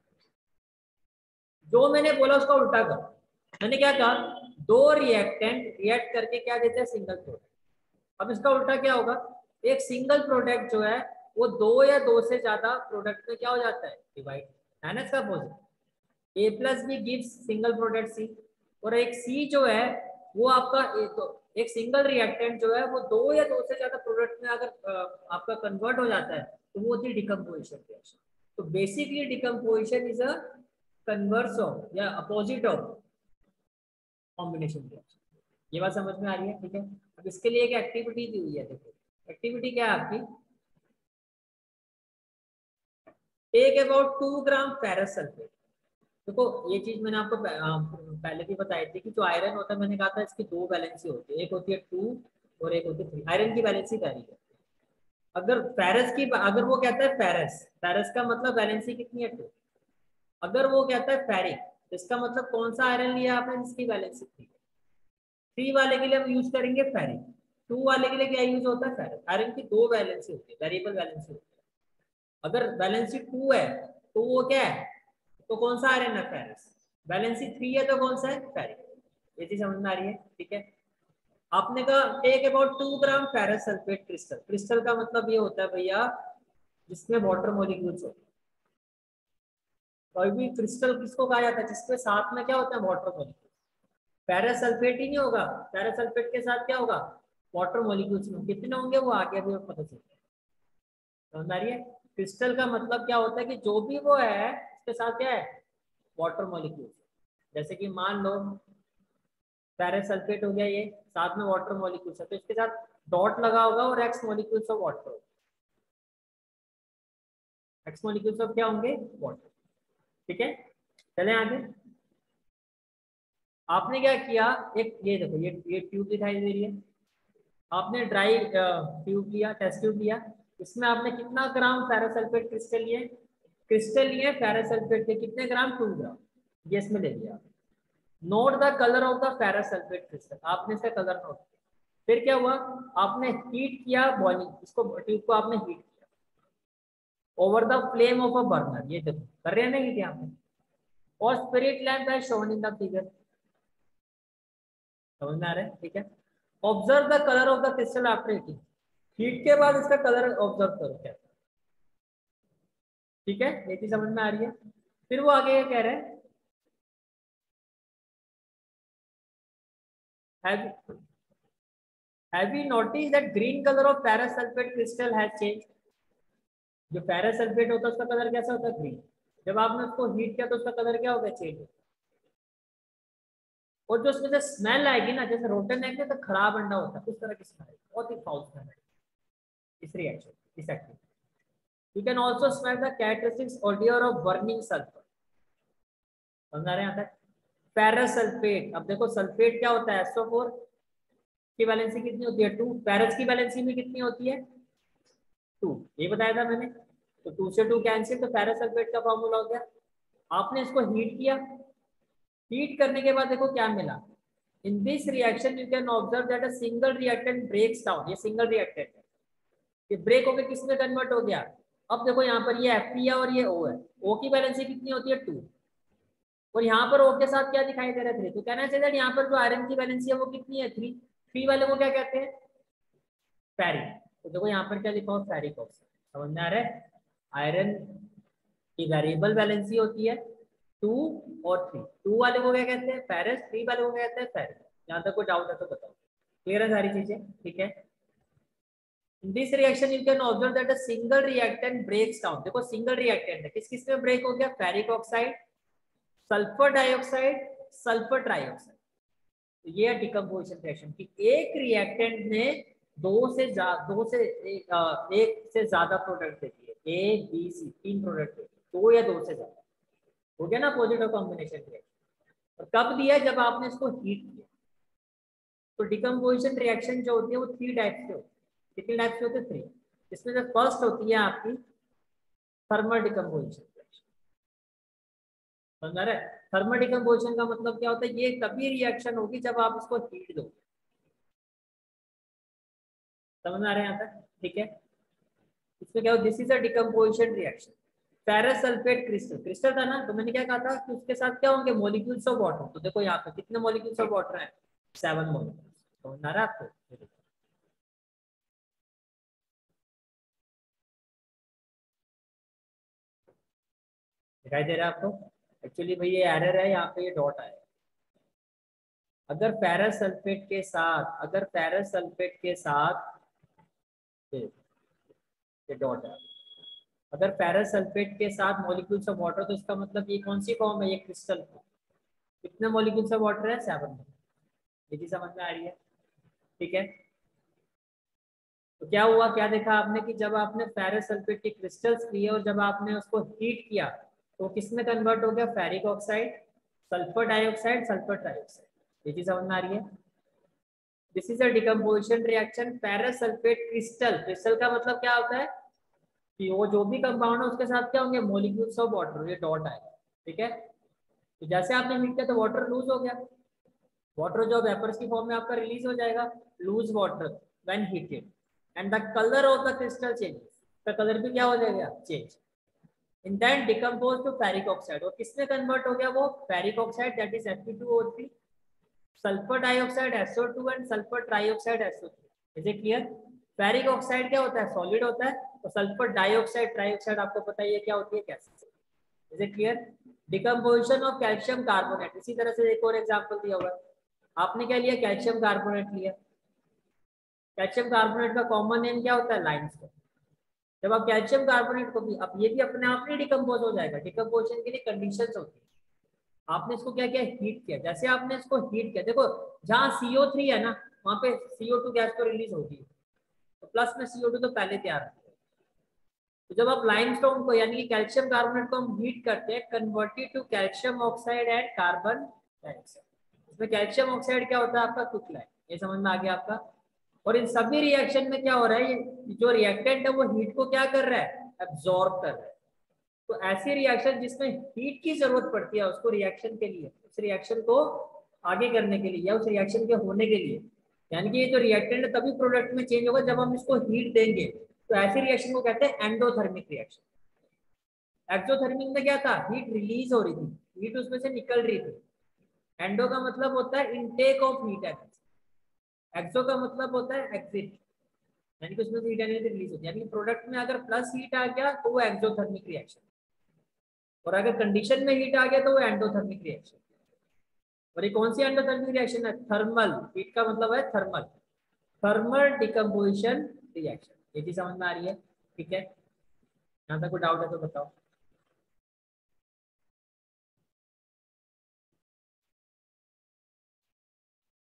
जो मैंने बोला उसका उल्टा करो। मैंने क्या कहा, दो रिएक्टेंट रिएक्ट करके क्या देते हैं, सिंगल प्रोडक्ट। अब इसका उल्टा क्या होगा, एक सिंगल प्रोडक्ट जो है वो दो या दो से ज्यादा प्रोडक्ट में क्या हो जाता है, डिवाइड। है ना इसका opposite, A plus B gives single product C. और एक सी जो है वो आपका एक, तो, एक सिंगल रिएक्टेंट जो है वो दो या दो से ज्यादा प्रोडक्ट में अगर आपका कन्वर्ट हो जाता है तो वो होती है डिकम्पोजिशन रिएक्शन। तो basically decomposition is a converse of या अपोजिट ऑफ कॉम्बिनेशन रिएक्शन। ये बात समझ में आ रही है? ठीक है, अब इसके लिए एक एक्टिविटी दी हुई है, देखो एक्टिविटी क्या है आपकी, take about two gram ferrous sulphate. देखो ये चीज मैंने आपको पहले भी बताई थी कि जो आयरन होता है, मैंने कहा था इसकी दो वैलेंसी होती है, एक होती है टू और एक होती है थ्री। आयरन की वैलेंसी वैरी है। अगर फेरस की, अगर वो कहता है फेरस, फेरस का मतलब वैलेंसी कितनी है, टू। अगर वो कहता है फेरिक, इसका मतलब कौन सा आयरन लिया आपने जिसकी वैलेंसी थ्री। थ्री वाले के लिए हम यूज करेंगे फेरिक, टू वाले के लिए क्या यूज होता है फेरस। आयरन की दो वैलेंसी होती है, वेरिएबल वैलेंसी होती है। अगर वैलेंसी टू है तो वो क्या है, तो कौन सा आयरन है, फेरस। वैलेंसी थ्री है तो कौन सा है, फेरिक। ये चीज समझ में आ रही है, ठीक है। आपने कहा take about two gram ferrous sulphate crystal. Crystal का मतलब ये होता है भैया जिसमें वाटर मॉलिक्यूल्स होते हैं। कोई भी क्रिस्टल किसको कहा जाता है, जिसके साथ में क्या होता है, वाटर मॉलिक्यूल। फेरस सल्फेट ही नहीं होगा, फेरस सल्फेट के साथ क्या होगा, वाटर मॉलिक्यूल्स में कितने होंगे वो आगे अभी पता चलता है। समझ आ रही है। क्रिस्टल का मतलब क्या होता है कि जो भी वो है उसके साथ क्या है, वाटर मॉलिक्यूल्स। जैसे कि मान लो फेरस सल्फेट हो गया, ये साथ में वाटर मॉलिक्यूल्स है, तो इसके साथ डॉट लगा होगा और X molecules of water, X molecules of क्या होंगे, वाटर। ठीक है, चले आगे। आपने क्या किया, एक ये देखो, ये ये ट्यूब दिखाई दे रही है। आपने ड्राई ट्यूब लिया, टेस्ट ट्यूब लिया, इसमें आपने कितना ग्राम फेरस सल्फेट क्रिस्टल लिए, क्रिस्टल लिए फेरस सल्फेट के कितने ग्राम, टू ग्राम। ये इसमें ले लिया। Note the colour of the ferrous sulphate crystal, आपने इसका कलर नोट किया। फिर क्या हुआ, आपने हीट किया बॉइलिंग, इसको ट्यूब को आपने हीट किया over the flame of a burner. ये देखो कर रहे हैं ना हीट यहाँ पे। और स्पिरिट लैंप है शोन इन द फिगर। समझ में आ रहा है, ठीक है। Observe the colour of the crystal after heating, heat के बाद इसका कलर ऑब्जर्व करो क्या। ठीक है, ये चीज समझ में आ रही है। फिर वो आगे कह रहे हैं, have have you noticed that green color of ferrous sulfate crystal has changed। जो फेरस सल्फेट होता है उसका कलर कैसा होता है, ग्रीन। जब आपने उसको हीट किया तो उसका कलर क्या हो गया, चेंज। और जो उसमें से स्मेल आएगी ना, जैसे रोटन एग में तो खराब अंडा होता है, उस तरह की स्मेल, बहुत ही फाउल स्मेल है इस रिएक्शन, इस activity. You can also smell the characteristics odour of burning sulphur. समझ आ रहे हैं यहाँ तक। फेरस सल्फेट, अब देखो सल्फेट क्या होता है, एस ओ फोर की वैलेंसी कितनी होती है, टू। फेरस की वैलेंसी में कितनी होती है, टू। ये बताया था मैंने। तो टू से टू कैंसिल, तो फेरस सल्फेट का फॉर्मूला हो गया। आपने इसको हीट किया, हीट करने के बाद देखो क्या मिला। In this reaction you can observe that a single reactant breaks down. ये सिंगल रिएक्टेंट है, ये ब्रेक होकर किसमें कन्वर्ट हो गया। अब देखो यहाँ पर ये एफ है और ये ओ है। ओ की वैलेंसी कितनी होती है, टू। और यहाँ पर ओ के साथ क्या दिखाई दे रहा है, थ्री। तो कहना चाहिए यहाँ पर जो आयरन की वैलेंसी है वो कितनी है, थ्री। थ्री वाले को क्या कहते हैं, फेरिक। तो देखो यहाँ पर क्या लिखा हो, फेरिक ऑक्साइड। समझ में आ रहा है। आयरन की वेरिएबल वैलेंसी होती है टू और थ्री। टू वाले को क्या कहते हैं, फेरस। थ्री वाले को क्या कहते हैं, फेरिक। यहाँ तक कोई डाउट है तो बताओ। क्लियर है सारी चीजें, ठीक है। In this reaction you can observe that a single reactant breaks down। देखो सिंगल रिएक्टेंट है, किस किस में ब्रेक हो गया, ferric oxide, sulphur dioxide, sulphur trioxide. तो ये है डिकम्पोजिशन रिएक्शन की एक रिएक्टेंट ने दो से दो से एक, आ, एक से ज्यादा प्रोडक्ट दे दिए, ए बी सी तीन प्रोडक्ट दे दिए, दो या दो से ज्यादा। हो गया ना पॉजिटिव कॉम्बिनेशन रिएक्शन। और कब दिया, जब आपने इसको हीट किया। तो डिकम्पोजिशन रिएक्शन जो होती है वो थ्री टाइप से होती है। कितने टाइप से होते हैं, थ्री। इसमें जो फर्स्ट होती है आपकी थर्मल डिकम्पोजिशन रिएक्शन। समझ आ रहा है। थर्मल डिकम्पोजिशन का मतलब क्या होता है, ये तभी रिएक्शन होगी जब आप इसको हीट दो। समझ आ रहे हैं यहाँ तक, ठीक है। इसमें क्या हो, this is a decomposition reaction. Ferrous sulphate crystal, crystal था ना, तो मैंने क्या कहा था कि उसके साथ क्या होंगे, मॉलिक्यूल्स ऑफ वाटर। तो देखो यहाँ पे कितने मॉलिक्यूल्स ऑफ वाटर है, सेवन मॉलिक्यूल्स। समझ आ रहा है आपको, दिखाई दे रहा है आपको। एक्चुअली भाई ये एरर है, यहाँ पे ये डॉट आया। अगर फेरस सल्फेट के साथ, अगर फेरस सल्फेट के साथ ये ये डॉट है, अगर फेरस सल्फेट के साथ मॉलिक्यूल्स ऑफ वाटर, तो इसका मतलब ये कौन सी फॉर्म है, ये क्रिस्टल फॉर्म। कितने मॉलिक्यूल्स ऑफ वाटर है, सेवन। ये चीज समझ में आ रही है, ठीक है। तो क्या हुआ, क्या देखा आपने कि जब आपने फेरस सल्फेट के क्रिस्टल्स लिए और जब आपने उसको हीट किया तो किस में कन्वर्ट हो गया, ferric oxide, sulphur dioxide, sulphur trioxide. ये चीज समझ में आ रही है। This is a decomposition reaction ferrous sulphate crystal. Crystal का मतलब क्या होता है कि वो जो भी कंपाउंड है उसके साथ क्या होंगे, मॉलिक्यूल्स ऑफ वाटर, ये डॉट आएगा, ठीक है। तो जैसे आपने हीट किया तो वाटर लूज हो गया, वाटर जो वेपर्स की फॉर्म में आपका रिलीज हो जाएगा, lose water when heated, and the colour of the crystal changes, तो कलर भी क्या हो जाएगा, change, in that decompose to ferric oxide. और किसमें कन्वर्ट हो गया वो, ferric oxide, that is F E two O three, sulphur dioxide S O two and sulphur trioxide S O three. Is it clear. Ferric oxide क्या होता है, solid होता है, और सल्फर डाइऑक्साइड ट्राइऑक्साइड आपको पता ही है क्या होती है, कैसे। Is it clear. Decomposition of calcium carbonate, इसी तरह से एक और एग्जांपल दिया हुआ है। आपने क्या लिया, कैल्शियम कार्बोनेट लिया। कैल्शियम कार्बोनेट का कॉमन नेम क्या होता है, लाइमस्टोन। जब आप कैल्शियम कार्बोनेट को भी, अब ये भी अपने आप नहीं डिकम्पोज हो जाएगा, डिकम्पोजिशन के लिए कंडीशंस होती है। आपने इसको क्या किया, हीट किया। जैसे आपने इसको हीट किया, देखो जहाँ सी ओ थ्री है ना वहाँ पे सी ओ टू गैस तो रिलीज होगी, तो प्लस में सी ओ टू तो पहले तैयार है। तो जब आप लाइमस्टोन को यानी कि कैल्शियम कार्बोनेट को हम हीट करते हैं, converted to calcium oxide and carbon dioxide, इसमें कैल्शियम ऑक्साइड क्या होता है आपका, टुकड़ा है। ये समझ में आ गया आपका। और इन सभी रिएक्शन में क्या हो रहा है, ये जो रिएक्टेंट है वो हीट को क्या कर रहा है, एब्जॉर्ब कर रहा है। तो ऐसी रिएक्शन जिसमें हीट की जरूरत पड़ती है उसको रिएक्शन के लिए, उस रिएक्शन को आगे करने के लिए या उस रिएक्शन के होने के लिए, यानी कि ये जो रिएक्टेंट है तभी प्रोडक्ट में चेंज होगा जब हम इसको हीट देंगे। तो ऐसी रिएक्शन को कहते हैं एंडोथर्मिक रिएक्शन। एक्सोथर्मिक में क्या था, हीट रिलीज हो रही थी, हीट उसमें से निकल रही थी। एंडो का मतलब होता है इनटेक ऑफ हीट, एक्सो का मतलब होता है एग्जिट, यानी कि उसमें से हीट एनर्जी रिलीज होती है। यानी प्रोडक्ट में अगर प्लस हीट आ गया तो वो एक्सोथर्मिक रिएक्शन, और अगर कंडीशन में हीट आ गया तो वो एंडोथर्मिक रिएक्शन। और ये कौन सी एंडोथर्मिक रिएक्शन है, थर्मल। हीट का मतलब है थर्मल, थर्मल डिकम्पोजिशन रिएक्शन। ये चीज समझ में आ रही है, ठीक है। यहाँ तक कोई डाउट है तो बताओ।